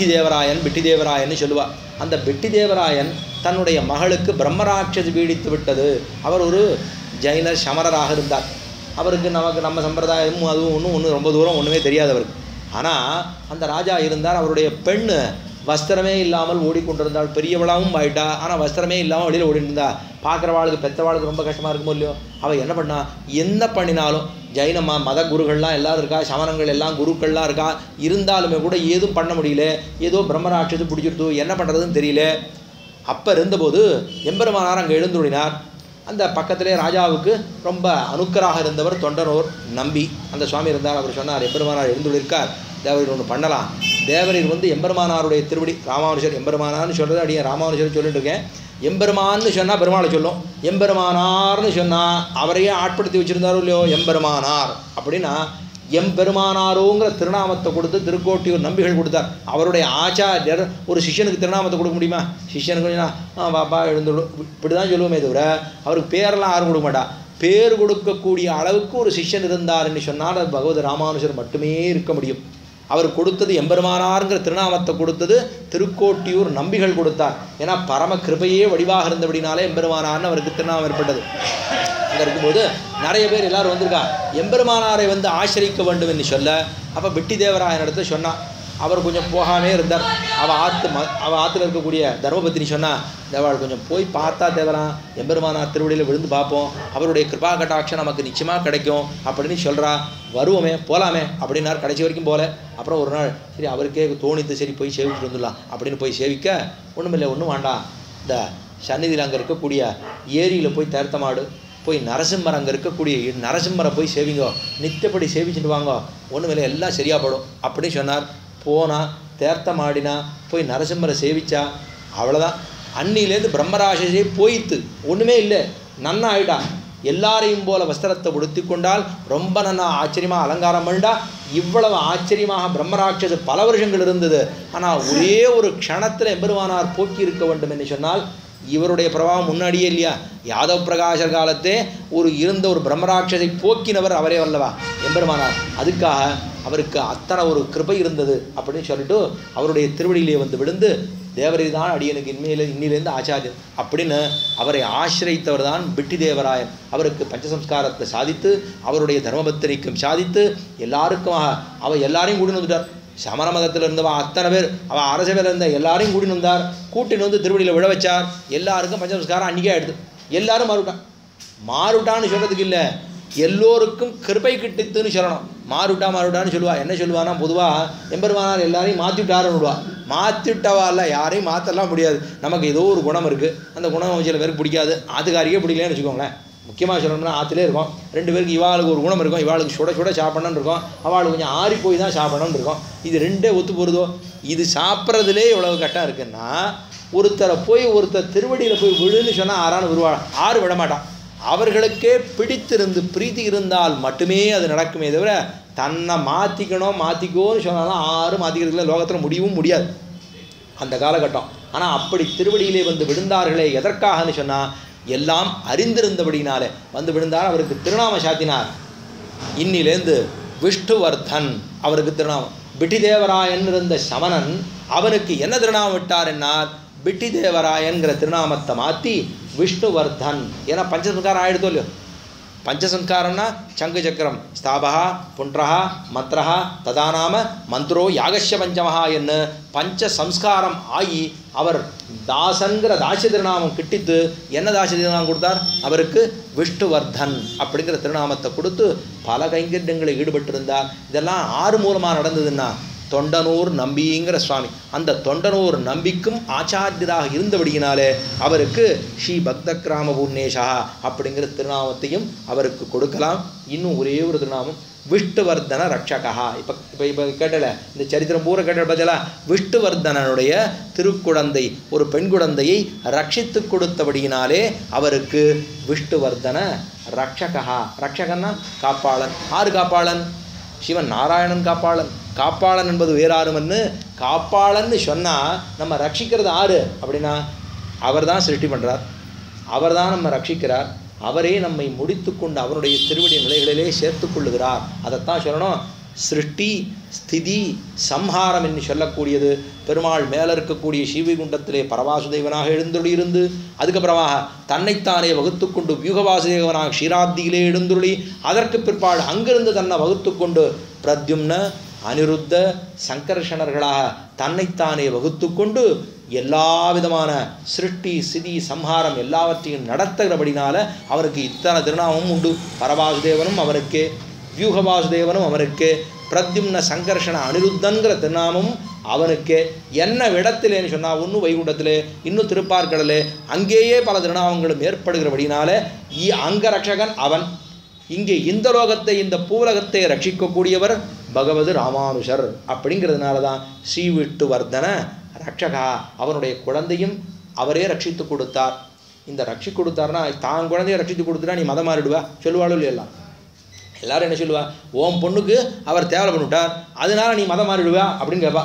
பிட்டி தேவராயன்னு சொல்லுவாள். அந்த பிட்டி தேவராயன் தன்னுடைய மகளுக்கு பிரம்மராட்சசி பீடித்து விட்டது. அவர் ஒரு ஜைன சமரராக இருந்தார். அவருக்கு நம்ம சம்பிரதாயமும் அதுவும் ஒன்றும் ரொம்ப தூரம் ஒன்றுமே தெரியாதவருக்கு. ஆனால் அந்த ராஜா இருந்தார். அவருடைய பெண் வஸ்திரமே இல்லாமல் ஓடிக்கொண்டிருந்தாள். பெரியவளாகவும் ஆயிட்டா, ஆனால் வஸ்திரமே இல்லாமல் வெளியில் ஓடிட்டு பார்க்குறவாளுக்கு பெற்றவாளுக்கு ரொம்ப கஷ்டமாக இருக்குமோ இல்லையோ. அவள் என்ன பண்ணா, என்ன பண்ணினாலும் ஜைன மத குருக்கள்லாம் எல்லோரும் இருக்கா, சமணங்கள் எல்லாம் குருக்கள்லாம் இருக்கா, இருந்தாலுமே கூட ஏதும் பண்ண முடியல. ஏதோ பிரம்மராட்சத்து பிடிச்சிருத்து, என்ன பண்ணுறதுன்னு தெரியல. அப்போ இருந்தபோது எம்பெருமானார் அங்கே எழுந்துள்ளினார். அந்த பக்கத்திலே ராஜாவுக்கு ரொம்ப அனுக்கராக இருந்தவர் தொண்டனூர் நம்பி அந்த சுவாமி இருந்தார். அவர் சொன்னார், எம்பெருமானார் எழுந்துள்ளிருக்கார், தேவரீர் ஒன்று பண்ணலாம். தேவரீர் வந்து எம்பெருமானாருடைய திருவடி, ராமானுஜர் எம்பெருமானார்னு சொல்கிறது அடியே ராமானுஜர் சொல்லிட்டு இருக்கேன். எம்பெருமான்னு சொன்னால் பெருமாளை சொல்லும், எம்பெருமானார்னு சொன்னால் அவரையே ஆட்படுத்தி வச்சுருந்தாரோ இல்லையோ எம்பெருமானார் அப்படின்னா எம்பெருமானாரோங்கிற திருநாமத்தை கொடுத்து திருக்கோட்டியூர் நம்பிகள் கொடுத்தார். அவருடைய ஆச்சாரியர் ஒரு சிஷ்யனுக்கு திருநாமத்தை கொடுக்க முடியுமா? சிஷ்யனுக்கு பாப்பா எழுந்துடும் இப்படி தான் சொல்லுவோமே தவிர அவருக்கு பேரெல்லாம் யாரும் கொடுக்க மாட்டா. பேர் கொடுக்கக்கூடிய அளவுக்கு ஒரு சிஷ்யன் இருந்தார்ன்னு சொன்னால் அது பகவத் ராமானுஜர் மட்டுமே இருக்க முடியும். அவர் கொடுத்தது எம்பெருமானாருங்கிற திருநாமத்தை கொடுத்தது திருக்கோட்டியூர் நம்பிகள் கொடுத்தார். ஏன்னா பரம கிருபையே வடிவாக இருந்தபடினாலே எம்பெருமானார்னு அவருக்கு திருநாமம் ஏற்பட்டது. அங்கே இருக்கும்போது நிறைய பேர் எல்லோரும் வந்திருக்கா எம்பெருமானாரை வந்து ஆசிரிக்க வேண்டும் என்று சொல்ல. அப்போ பிட்டி தேவராயன் இடத்துல சொன்னான். அவர் கொஞ்சம் போகாமே இருந்தார். அவள் ஆற்றுல இருக்கக்கூடிய தர்மபத்தினி சொன்னால், தேவாள் கொஞ்சம் போய் பார்த்தா தேவலாம், எம்பெருமானார் திருவடியில் விழுந்து பார்ப்போம், அவருடைய கிருபா கட்டாட்சம் நமக்கு நிச்சயமாக கிடைக்கும் அப்படின்னு சொல்கிறா. வருவோமே போகலாமே அப்படின்னார். கடைசி வரைக்கும் போகல. அப்புறம் ஒரு நாள் சரி அவருக்கே தோணித்து, சரி போய் சேவிச்சுட்டு வந்துடலாம் அப்படின்னு போய் சேவிக்க, ஒன்றும் இல்லை ஒன்றும் வேண்டாம், இந்த சந்நிதியில் அங்கே இருக்கக்கூடிய ஏரியில் போய் தீர்த்தமாடு, போய் நரசிம்மர் அங்கே இருக்கக்கூடிய நரசிம்மரை போய் சேவிங்கோ, நித்தியப்படி சேவிச்சுட்டு வாங்கோ, ஒன்றும் இல்லை எல்லாம் சரியாகப்படும் அப்படின்னு சொன்னார். போனால் தீர்த்தமாடினா போய் நரசிம்மரை சேவிச்சா அவ்வளோதான். அன்னிலேருந்து பிரம்மராட்சசே போயித்து, ஒன்றுமே இல்லை, நன்னா ஆகிட்டா. எல்லாரையும் போல வஸ்திரத்தை உடுத்தி கொண்டால் ரொம்ப நன்னா ஆச்சரியமாக அலங்காரம் பண்ணிட்டா. இவ்வளவு ஆச்சரியமாக பிரம்மராட்சச பல வருஷங்கள் இருந்தது. ஆனால் ஒரே ஒரு க்ஷணத்தில் எம்பெருமானார் போக்கி இருக்க வேண்டும் என்று சொன்னால் இவருடைய பிரபாவம் முன்னாடியே இல்லையா? யாதவ பிரகாசர் காலத்தே இருந்த ஒரு பிரம்மராட்சசை போக்கினவர் அவரே அல்லவா எம்பெருமானார். அதுக்காக அவருக்கு அத்தனை ஒரு கிருபை இருந்தது அப்படின்னு சொல்லிட்டு அவருடைய திருவடியிலே வந்து விழுந்து, தேவரை தான் அடியனுக்கு இன்னிலேருந்து ஆச்சாரியன் அப்படின்னு அவரை ஆசிரியத்தவர் தான் பிட்டி தேவராயன். அவருக்கு பஞ்சசம்ஸ்காரத்தை சாதித்து அவருடைய தர்மபத்திரிக்கும் சாதித்து எல்லாருக்குமாக அவள் எல்லாரையும் கூட்டின்னு வந்துட்டார். சமண மதத்தில் இருந்தவா அத்தனை பேர், அவள் அரசவையில் இருந்த எல்லாரையும் கூட்டின்னு வந்தார். கூட்டின்னு வந்து திருவடியில் விழ வச்சார். எல்லாருக்கும் பஞ்சசம்ஸ்காரம் அன்றைக்கே ஆகிடுது. எல்லாரும் மாறுட்டான்னு சொல்கிறதுக்கு இல்லை, எல்லோருக்கும் கிருபை கிட்டித்துன்னு சொல்லணும். மாறுட்டான்னு சொல்லுவா. என்ன சொல்லுவான்னா பொதுவாக எம்பெருமானார் எல்லாரையும் மாற்றிவிட்டாருன்னு விடுவா. மாற்றிவிட்டவா இல்லை, யாரையும் மாற்றலாம் முடியாது. நமக்கு ஏதோ ஒரு குணம் இருக்குது, அந்த குணம் சில பேருக்கு பிடிக்காது, ஆத்துக்காரிக்கே பிடிக்கலன்னு வச்சுக்கோங்களேன். முக்கியமாக சொல்லணும்னா ஆற்றுலே இருக்கும், ரெண்டு பேருக்கு இவாளுக்கு ஒரு குணம் இருக்கும், இவாளுக்கு சுட சுட சாப்பிடணும்னு இருக்கும், அவளுக்கு கொஞ்சம் ஆறி போய் தான் சாப்பிடணும்னு இருக்கும். இது ரெண்டே ஒத்து போகிறதோ? இது சாப்பிட்றதுலே இவ்வளவு கட்டம் இருக்குன்னா ஒருத்தர் திருவடியில் போய் விழுன்னு சொன்னால் ஆறான்னு விடுவாள், ஆறு விடமாட்டான். அவர்களுக்கே பிடித்திருந்து பிரீத்தி இருந்தால் மட்டுமே அது நடக்குமே தவிர தன்னை மாற்றிக்கோன்னு சொன்னாலும் ஆறு மாற்றிக்கிறதுல லோகத்தில் முடியவும் முடியாது அந்த காலகட்டம். ஆனால் அப்படி திருவடியிலே வந்து விழுந்தார்களே எதற்காகன்னு சொன்னால் எல்லாம் அறிந்திருந்தபடினாலே வந்து விழுந்தார். அவருக்கு திருநாம சாத்தினார். இன்னிலேருந்து விஷ்ணுவர்தன் அவருக்கு திருநாமம். பிட்டி தேவராயன் இருந்த சமணன் அவனுக்கு என்ன திருநாமம் விட்டார் என்னால் பிட்டி தேவராயன்கிற திருநாமத்தை மாற்றி விஷ்ணுவர்தன். ஏன்னா பஞ்சசம்ஸ்காரம் ஆகிடுதோ இல்லையோ. பஞ்சசம்ஸ்காரம்னா சங்கு சக்கரம் ஸ்தாபா புன்றா மந்திரா ததாநாம மந்த்ரோ யாகஸ்ய பஞ்சமஹா என்று பஞ்ச சம்ஸ்காரம் ஆகி அவர் தாசன்கிற தாசிய திருநாமம் கிட்டித்து என்ன தாசிய திருநாமம் கொடுத்தார்? அவருக்கு விஷ்ணுவர்தன் அப்படிங்கிற திருநாமத்தை கொடுத்து பல கைங்கரியங்களில் ஈடுபட்டிருந்தார். இதெல்லாம் ஆறு மூலமாக நடந்ததுன்னா தொண்டனூர் நம்பிங்கிற சுவாமி, அந்த தொண்டனூர் நம்பிக்கும் ஆச்சாரியராக இருந்தபடியினாலே அவருக்கு ஸ்ரீ பக்த கிராம பூர்ணேஷா அப்படிங்கிற திருநாமத்தையும் அவருக்கு கொடுக்கலாம். இன்னும் ஒரே ஒரு திருநாமம் விஷ்ணுவர்தன ரக்ஷகா. இப்போ கேட்டல இந்த சரித்திரம் பூரா கேட்டல பார்த்தீங்களா? விஷ்ணுவர்தனனுடைய திருக்குழந்தை ஒரு பெண் குழந்தையை ரட்சித்து கொடுத்தபடியினாலே அவருக்கு விஷ்ணுவர்தன ரக்ஷகா. ரக்ஷகன்னா காப்பாளன். ஆறு காப்பாளன்? சிவன் நாராயணன் காப்பாளன். காப்பாளன் என்பது வேறாருமன்னு காப்பாளன்னு சொன்னால் நம்ம ரட்சிக்கிறது ஆறு அப்படின்னா அவர் தான் சிருஷ்டி பண்ணுறார், அவர் தான் நம்ம ரட்சிக்கிறார், அவரே நம்மை முடித்து கொண்டு அவருடைய திருவடி நிலைகளிலே சேர்த்து கொள்ளுகிறார். அதைத்தான் சொல்லணும். சிருஷ்டி ஸ்திதி சம்ஹாரம் என்று சொல்லக்கூடியது பெருமாள் மேலே இருக்கக்கூடிய ஸ்ரீவைகுண்டத்திலே பரவாசுதேவனாக எழுந்துள்ளிருந்து அதுக்கப்புறமாக தன்னைத்தானே வகுத்து கொண்டு வியூகவாசுதேவனாக க்ஷீராப்தியிலே எழுந்துள்ளி அதற்கு பிற்பாடு அங்கிருந்து தன்னை வகுத்து கொண்டு பிரத்யும்ன அனிருத்த சங்கர்ஷணர்களாக தன்னைத்தானே வகுத்து கொண்டு எல்லா விதமான சிருஷ்டி ஸ்திதி சம்ஹாரம் எல்லாவற்றையும் நடத்துகிறபடினால அவருக்கு இத்தனை திருநாமமும் உண்டு. பரவாசுதேவனும் அவருக்கே, வியூகவாசுதேவனும் அவனுக்கு, பிரத்யும்ன சங்கர்ஷண அனிருத்தன்கிற திருநாமமும் அவனுக்கு. என்ன இடத்திலேன்னு சொன்னால் ஒன்று வைகுண்டத்திலே, இன்னும் திருப்பார்கடலே, அங்கேயே பல திருநாமங்களும் ஏற்படுகிறபடினால அங்கரக்ஷகன் அவன். இங்கே இந்த லோகத்தை இந்த பூலகத்தை ரட்சிக்கக்கூடியவர் பகவது ராமானுஷர். அப்படிங்கிறதுனால தான் ஸ்ரீ விஷ்ணுவர்தன ரக்ஷகா அவனுடைய குழந்தையும் அவரே ரட்சித்து கொடுத்தார். இந்த ரட்சி கொடுத்தாருன்னா தான் குழந்தைய ரட்சித்து கொடுத்துட்டா நீ மதம் மாறிடுவா சொல்லுவாளோ இல்லையா? எல்லாரும் என்ன சொல்லுவா? ஓம் பொண்ணுக்கு அவர் தேவலை பண்ணிவிட்டார் அதனால நீ மதம் மாறிடுவா அப்படின்னு கேட்பா.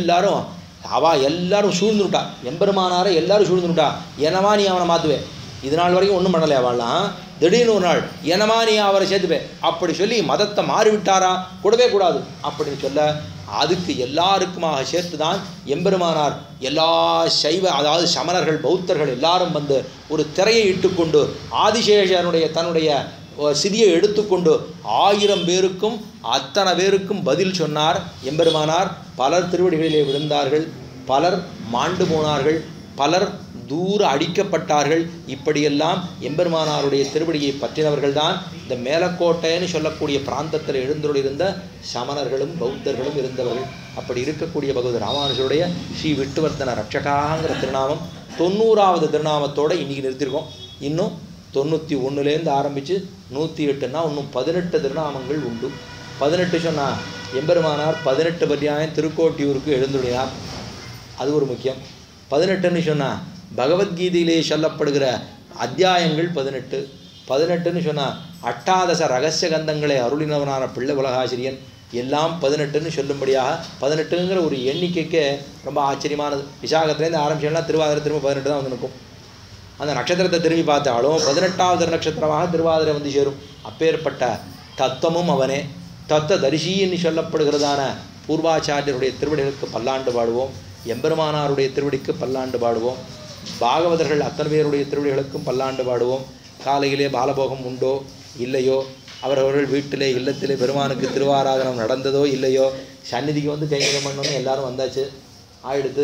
எல்லாரும் சூழ்ந்துட்டா, எம்பெருமானாரை எல்லாரும் சூழ்ந்துட்டா. என்னவா நீ அவனை மாற்றுவே? இது நாள் வரைக்கும் ஒன்றும் பண்ணலை அவள்லாம். திடீர்னு ஒரு நாள் என்னமா நீ அவரை சேர்த்துப்பே அப்படி சொல்லி மதத்தை மாறிவிட்டாரா? கூடவே கூடாது அப்படின்னு சொல்ல அதுக்கு எல்லாருக்குமாக சேர்த்து தான் எம்பெருமானார் எல்லா சைவ அதாவது சமணர்கள் பௌத்தர்கள் எல்லாரும் வந்து ஒரு திரையை இட்டுக்கொண்டு ஆதிசேஷனுடைய தன்னுடைய சிதியை எடுத்துக்கொண்டு 1000 பேருக்கும் அத்தனை பேருக்கும் பதில் சொன்னார் எம்பெருமானார். பலர் திருவடிகளிலே விழுந்தார்கள், பலர் மாண்டு போனார்கள், பலர் தூர அடிக்கப்பட்டார்கள். இப்படியெல்லாம் எம்பெருமானாருடைய திருவடியை பற்றினவர்கள்தான் இந்த மேலக்கோட்டைன்னு சொல்லக்கூடிய பிராந்தத்தில் எழுந்தருளிருந்த சமணர்களும் பௌத்தர்களும் இருந்தவர்கள். அப்படி இருக்கக்கூடிய பகவத் ராமானுஜருடைய ஸ்ரீ விட்டுவர்த்தன ரட்சகாங்கிற திருநாமம் 90வது திருநாமத்தோடு இன்றைக்கி நிறுத்தியிருக்கோம். இன்னும் 91லேருந்து ஆரம்பித்து 108ன்னா இன்னும் 18 திருநாமங்கள் உண்டு. 18 சொன்னால் எம்பெருமானார் 18 பர்யாயம் திருக்கோட்டியூருக்கு எழுந்துள்ளார், அது ஒரு முக்கியம். 18ன்னு சொன்னால் பகவத்கீதையிலே சொல்லப்படுகிற அத்தியாயங்கள் 18. 18ன்னு சொன்னால் அட்டாதச ரகசிய கந்தங்களை அருளினவனான பிள்ளை உலகாசிரியன் எல்லாம் 18ன்னு சொல்லும்படியாக 18ங்கிற ஒரு எண்ணிக்கைக்கு ரொம்ப ஆச்சரியமானது. விசாகத்துலேருந்து ஆரம்பிச்சோம்னா திருவாதிரை திரும்ப 18 தான் வந்து நிற்கும். அந்த நட்சத்திரத்தை திரும்பி பார்த்தாலும் 18வது நட்சத்திரமாக திருவாதிரை வந்து சேரும். அப்பேற்பட்ட தத்துவமும் அவனே. தத்துவ தரிசின்னு சொல்லப்படுகிறதான பூர்வாச்சாரியருடைய திருவடிகளுக்கு பல்லாண்டு பாடுவோம், எம்பெருமானாருடைய திருவடிக்கு பல்லாண்டு பாடுவோம், பாகவதர்கள் அத்தனை பேருடைய திருவடிகளுக்கும் பல்லாண்டு பாடுவோம். காலையிலே பாலபோகம் உண்டோ இல்லையோ, அவரவர்கள் வீட்டிலே இல்லத்திலே பெருமானுக்கு திருவாராதனம் நடந்ததோ இல்லையோ, சந்நிதிக்கு வந்து கைங்கரம் பண்ணணும்னு எல்லாரும் வந்தாச்சு. ஆயிடுத்து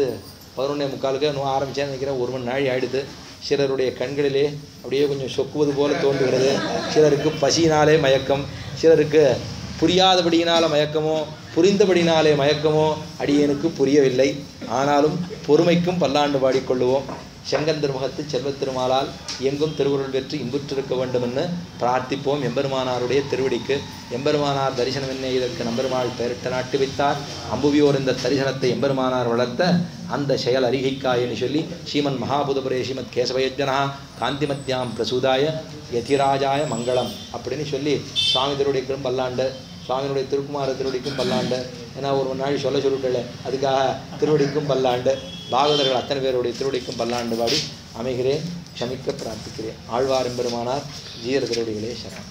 11:45 இன்னும் ஆரம்பித்தேன்னு நினைக்கிறேன். 1 மணி நாள் ஆயிடுத்து. சிலருடைய கண்களிலே அப்படியே கொஞ்சம் சொக்குவது போல தோன்றுகிறது. சிலருக்கு பசியினாலே மயக்கம், சிலருக்கு புரியாதபடியினால மயக்கமோ புரிந்தபடினாலே மயக்கமோ அடியேனுக்கு புரியவில்லை. ஆனாலும் பொறுமைக்கும் பல்லாண்டு பாடிக்கொள்ளுவோம். செங்கன் திருமுகத்து செல்வத் திருமாலால் எங்கும் திருவுருள் பெற்று இன்புற்றிருக்க வேண்டுமென்று பிரார்த்திப்போம். எம்பெருமானாருடைய திருவடிக்கு எம்பெருமானார் தரிசனம் என்ன இதற்கு நம்பெருமாள் பெயரிட்ட நாட்டு வைத்தார். அம்புவியோர் இந்த தரிசனத்தை எம்பெருமானார் வளர்த்த அந்த செயல் அறிகைக்காயின்னு சொல்லி ஸ்ரீமன் மகாபுதபுரே ஸ்ரீமத் கேசவயஜனா காந்திமத்யாம் பிரசூதாய யதிராஜாய மங்களம் அப்படின்னு சொல்லி சுவாமி திருவடிக்கும் பல்லாண்டு, சுவாமியினுடைய திருக்குமார திருவடிக்கும் பல்லாண்டு. ஏன்னா ஒரு நாள் சொல்லிவிட்டல, அதுக்காக திருவடிக்கும் பல்லாண்டு, பாகவதர்கள் அத்தனை பேருடைய திருவடிக்கும் பல்லாண்டு பாடி அமைகிறேன். க்ஷமிக்க பிரார்த்திக்கிறேன். ஆழ்வார் எம்பெருமானார் ஜீர திருவடிகளே சரணம்.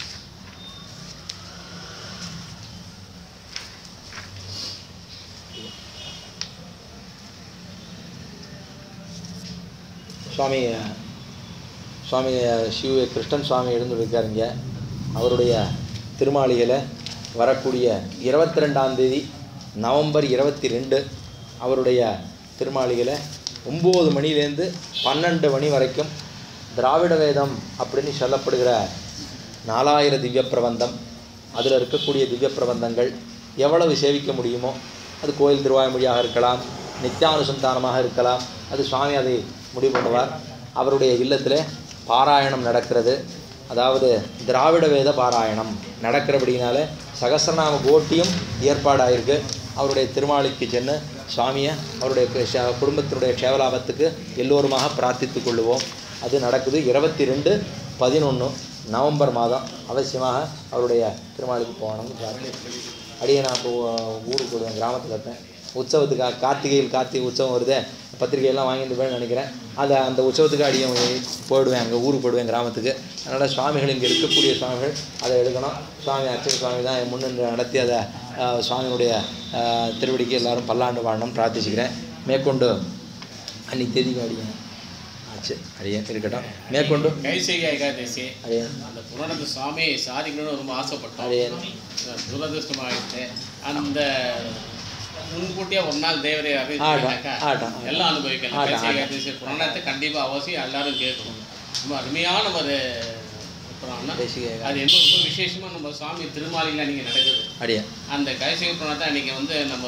சுவாமி சிவ கிருஷ்ணன் சுவாமி எழுந்துருக்காருங்க. அவருடைய திருமாளிகையில் வரக்கூடிய 22ஆம் தேதி நவம்பர் 22 அவருடைய திருமாளிகையில் 9 மணிலேருந்து 12 மணி வரைக்கும் திராவிட வேதம் அப்படின்னு சொல்லப்படுகிற 4000 திவ்ய பிரபந்தம், அதில் இருக்கக்கூடிய திவ்ய பிரபந்தங்கள் எவ்வளவு சேவிக்க முடியுமோ, அது கோயில் திருவாய்மொழியாக இருக்கலாம், நித்தியானுசந்தானமாக இருக்கலாம், அது சுவாமி அதை முடிவு பண்ணுவார். அவருடைய இல்லத்தில் பாராயணம் நடக்கிறது. அதாவது திராவிட வேத பாராயணம் நடக்கிறபடினால சகஸ்ரநாம கோட்டியும் ஏற்பாடாயிருக்கு. அவருடைய திருமாளிக்கு சென்று சுவாமியை அவருடைய குடும்பத்தினுடைய கேவலாபத்துக்கு எல்லோருமாக பிரார்த்தித்து கொள்ளுவோம். அது நடக்குது 22/11 நவம்பர் மாதம். அவசியமாக அவருடைய திருமாளிக்கு போகணும்னு பிரார்த்தி. அடியே நான் இப்போ ஊருக்கு போடுவேன், கிராமத்தில் இருப்பேன். உற்சவத்துக்காக கார்த்திகை உற்சவம் வருது, பத்திரிகையெல்லாம் வாங்கிட்டு போய் நினைக்கிறேன். அந்த உற்சவத்துக்கு அடியே போயிடுவேன், அங்கே ஊருக்கு போயிடுவேன் கிராமத்துக்கு. அதனால் சுவாமிகள் இங்கே இருக்கக்கூடிய சுவாமிகள் அதை எடுக்கணும். சுவாமி அர்ச்சனை சுவாமி தான் முன்னின்று நடத்தி அதை சுவாமியுடைய திருவடிக்கு எல்லாரும் பல்லாண்டு வாழணும் பிரார்த்திச்சுக்கிறேன். மேற்கொண்டு அன்னைக்கு தேதிக்கு அடியே ஆச்சு அடியே இருக்கட்டும். மேற்கொண்டு கைசேகி ஏகாதசி அடியே அந்த புராணத்து சுவாமி சாதிக்கணும்னு ரொம்ப ஆசைப்பட்டோம். அடியே துரதிருஷ்டமாகிட்டு அந்த முன்கூட்டியே ஒரு நாள் தேவரை எல்லாம் அனுபவிக்கலாம். புராணத்தை கண்டிப்பாக அவசியம் எல்லாரும் கேட்கணும். ரொம்ப அருமையான ஒரு புராணம். அது என்ன ரொம்ப விசேஷமாக நம்ம சுவாமி திருமாலியில் நீங்கள் நடக்குது. அடியா அந்த கைசேகி புராணத்தை அன்றைக்கி வந்து நம்ம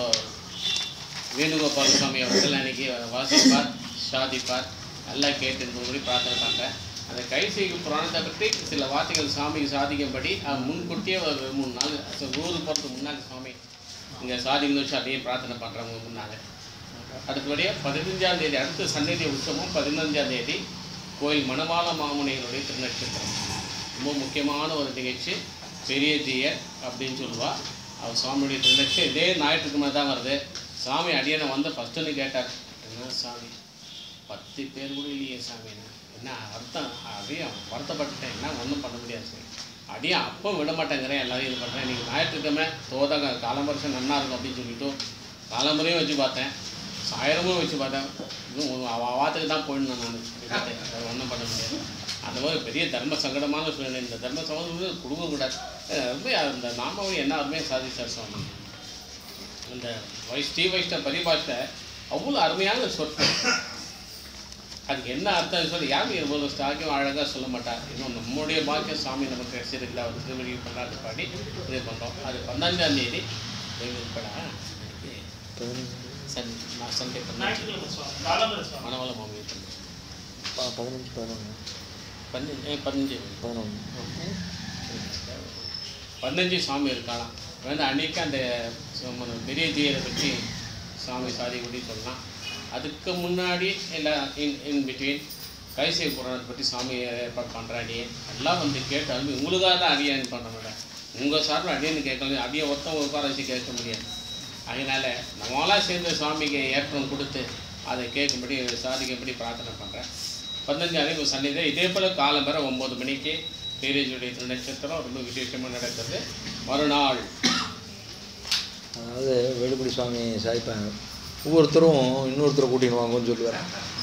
வேணுகோபால் சுவாமி அவர்கள் அன்றைக்கி வாசிப்பார், சாதிப்பார், எல்லாம் கேட்டுருந்தபடி பிரார்த்தனை பண்ணுறேன். அந்த கைசேகி புராணத்தை பற்றி சில வார்த்தைகள் சுவாமிக்கு சாதிக்கும்படி முன்கூட்டியே ஒரு 3 நாள் ஊருக்கு போகிறதுக்கு முன்னாடி சுவாமி இங்கே சாதிக்கணும் வச்சு அதையும் பிரார்த்தனை பண்ணுறவங்க முன்னாலே அடுத்தபடியாக 15ஆம் தேதி அடுத்த சன்னதி உற்சவம் 15ஆம் தேதி கோயில் மணவாள மாமுனிகளுடைய திருநட்சத்திரம். ரொம்ப முக்கியமான ஒரு நிகழ்ச்சி. பெரிய தீயர் அப்படின்னு சொல்லுவாள். அவர் சுவாமியுடைய திருநட்சத்திரம் இதே ஞாயிற்றுக்கிழமை தான் வருது. சாமி அடியனை வந்து ஃபஸ்ட்டுன்னு கேட்டார், என்ன சாமி 10 பேர் கூட இல்லையே சாமி, என்ன அர்த்தம்? அப்படியே வருத்தப்பட்டுட்டேன், என்ன ஒன்றும் பண்ண முடியாது சார். அடியே அப்போ விட மாட்டேங்கிறேன், எல்லாரையும் இது பண்ணுறேன். நீங்கள் ஞாயிற்றுக்கிழமை தோதாக காலம்பரிசம் நன்னா இருக்கும் அப்படின்னு சொல்லிவிட்டு காலம்பரையும் வச்சு பார்த்தேன், சாயிரமும் வச்சு பார்த்தேன். இன்னும் வாத்துக்கு தான் போயிடணும் நான் பார்த்தேன், அது ஒன்றும் பண்ண முடியாது. அந்த மாதிரி பெரிய தர்ம சங்கடமான சூழ்நிலை. இந்த தர்ம சங்கடம் கொடுக்கக்கூடாது. ரொம்ப அந்த நாமாவளி என்ன அருமையாக சாதிச்சார் சுவாமி. இந்த ஸ்ரீ வைஷ்ணவ பரிபாஷை அவ்வளோ அருமையான சொற்கள். அதுக்கு என்ன அர்த்தம் சொல்லி யாரும் இவ்வளோ ஸ்டாக்கியம் அழகாக சொல்ல மாட்டார். இன்னும் நம்முடைய பாக்கியம் சாமி நமக்கு கிடைச்சிருக்குல, அவர் திருவடி பண்ணாட்டு பாடி இது பண்ணுறோம். அது 15ஆம் தேதி சண்டே மணவாள மாமி 15 சாமி இருக்கலாம். வந்து அன்றைக்கி அந்த பெரிய தீயரை பற்றி சாமி சாதி கூட்டி சொல்லலாம். அதுக்கு முன்னாடி எல்லாம் இன் பிட்வீன் கைசை புராணத்தை பற்றி சாமி ஏற்பாடு பண்ணுறாடியே எல்லாம் வந்து கேட்டாலும் உங்களுக்காக தான் அடியான்னு பண்ண முடியாது. உங்கள் சார்பில் அடியான்னு கேட்கல, அடியை ஒருத்தவங்க உட்கார வச்சு கேட்க முடியாது. அதனால் நம்மளாம் சேர்ந்து சுவாமிக்கு ஏற்றம் கொடுத்து அதை கேட்கும்படி சாதிக்கும்படி பிரார்த்தனை பண்ணுறேன். 15ஆம் சன்னிதை இதே போல் காலம்பர 9 மணிக்கு பேரேஜுடைய திருநட்சத்திரம் ரொம்ப விசேஷமாக நடக்கிறது. மறுநாள் அதாவது வேலுக்குடி சுவாமி சாய்ப்பாங்க, ஒவ்வொருத்தரும் இன்னொருத்தரை கூட்டின்னு வாங்கன்னு சொல்லுவார்.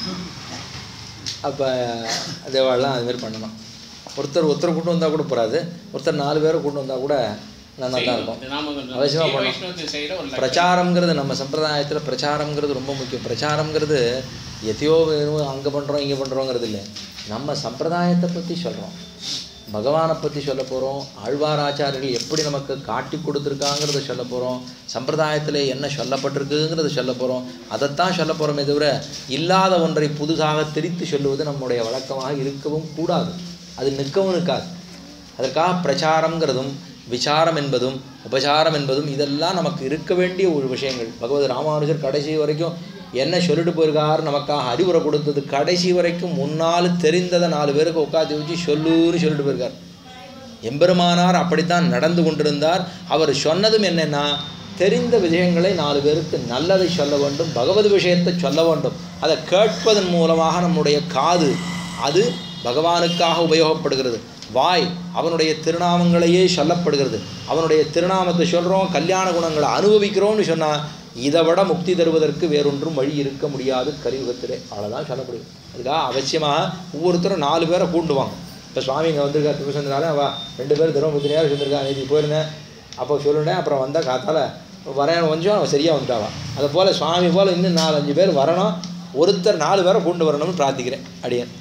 அப்போ தேவாலெலாம் அதுமாரி பண்ணணும். ஒருத்தரை கூட்டு வந்தால் கூட போகாது, ஒருத்தர் 4 பேரை கூட்டு வந்தால் கூட நல்லா தான் இருக்கும். அவசியமாக பண்ணணும். பிரச்சாரங்கிறது நம்ம சம்பிரதாயத்தில் பிரச்சாரங்கிறது ரொம்ப முக்கியம். பிரச்சாரங்கிறது எதையோ வேணும் அங்கே பண்ணுறோம் இங்கே பண்ணுறோங்கிறது இல்லை. நம்ம சம்பிரதாயத்தை பற்றி சொல்கிறோம், பகவானை பற்றி சொல்ல போகிறோம், ஆழ்வார் ஆச்சாரியர்கள் எப்படி நமக்கு காட்டி கொடுத்துருக்காங்கிறத சொல்ல போகிறோம், சம்பிரதாயத்தில் என்ன சொல்லப்பட்டிருக்குங்கிறத சொல்ல போகிறோம். அதைத்தான் சொல்ல போகிறோமே தவிர இல்லாத ஒன்றை புதுசாக திரித்து சொல்லுவது நம்முடைய வழக்கமாக இருக்கவும் கூடாது. அது நிற்கவும் நிற்காது. அதற்காக பிரச்சாரங்கிறதும் விசாரம் என்பதும் உபசாரம் என்பதும் இதெல்லாம் நமக்கு இருக்க வேண்டிய ஒரு விஷயங்கள். பகவத் ராமானுஜர் கடைசி வரைக்கும் என்ன சொல்லிட்டு போயிருக்கார், நமக்காக அறிவுரை கொடுத்தது கடைசி வரைக்கும் முன்னால் தெரிந்ததை 4 பேருக்கு உட்காந்து வச்சு சொல்லுன்னு சொல்லிட்டு போயிருக்கார். எம்பெருமானார் அப்படித்தான் நடந்து கொண்டிருந்தார். அவர் சொன்னதும் என்னென்னா, தெரிந்த விஷயங்களை 4 பேருக்கு நல்லதை சொல்ல வேண்டும், பகவத் விஷயத்தை சொல்ல வேண்டும். அதை கேட்பதன் மூலமாக நம்முடைய காது அது பகவானுக்காக உபயோகப்படுகிறது. வாய் அவனுடைய திருநாமங்களையே சொல்லப்படுகிறது. அவனுடைய திருநாமத்தை சொல்கிறோம், கல்யாண குணங்களை அனுபவிக்கிறோம்னு சொன்னால் இதை விட முக்தி தருவதற்கு வேறொன்றும் வழி இருக்க முடியாது கலியுகத்திலே. அவ்வளோதான் சொல்ல முடியும். அதுக்காக அவசியமாக ஒவ்வொருத்தரும் 4 பேரை கூண்டுவாங்க. இப்போ சுவாமி இங்கே வந்திருக்கா திருப்பசந்தினால வா 2 பேர் திரௌபதி நேரம் சொல்லியிருக்கா, நேற்று போயிருந்தேன் அப்போ சொல்லுனேன், அப்புறம் வந்தால் காத்தால் வரேன் கொஞ்சம் அவன் சரியாக வந்துட்டாவா. அதை போல் சுவாமி போல் இன்னும் 4-5 பேர் வரணும், ஒருத்தர் 4 பேரை கொண்டு வரணும்னு பிரார்த்திக்கிறேன். அடியேன்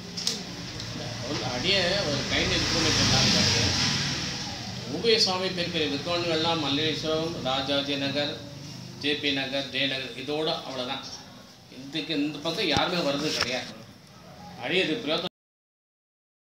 ஒரு கைண்ட் இன்ஃபர்மேஷன் உபய சுவாமி பெரிய வித்வான்கள்லாம் மல்லேஸ்வரம், ராஜாஜி நகர், ஜேபி நகர், ஜெயநகர் இதோட அவ்வளோதான். இதுக்கு இந்த பக்கம் யாருமே வர்றது கிடையாது. அடியது பிரயோஜனம்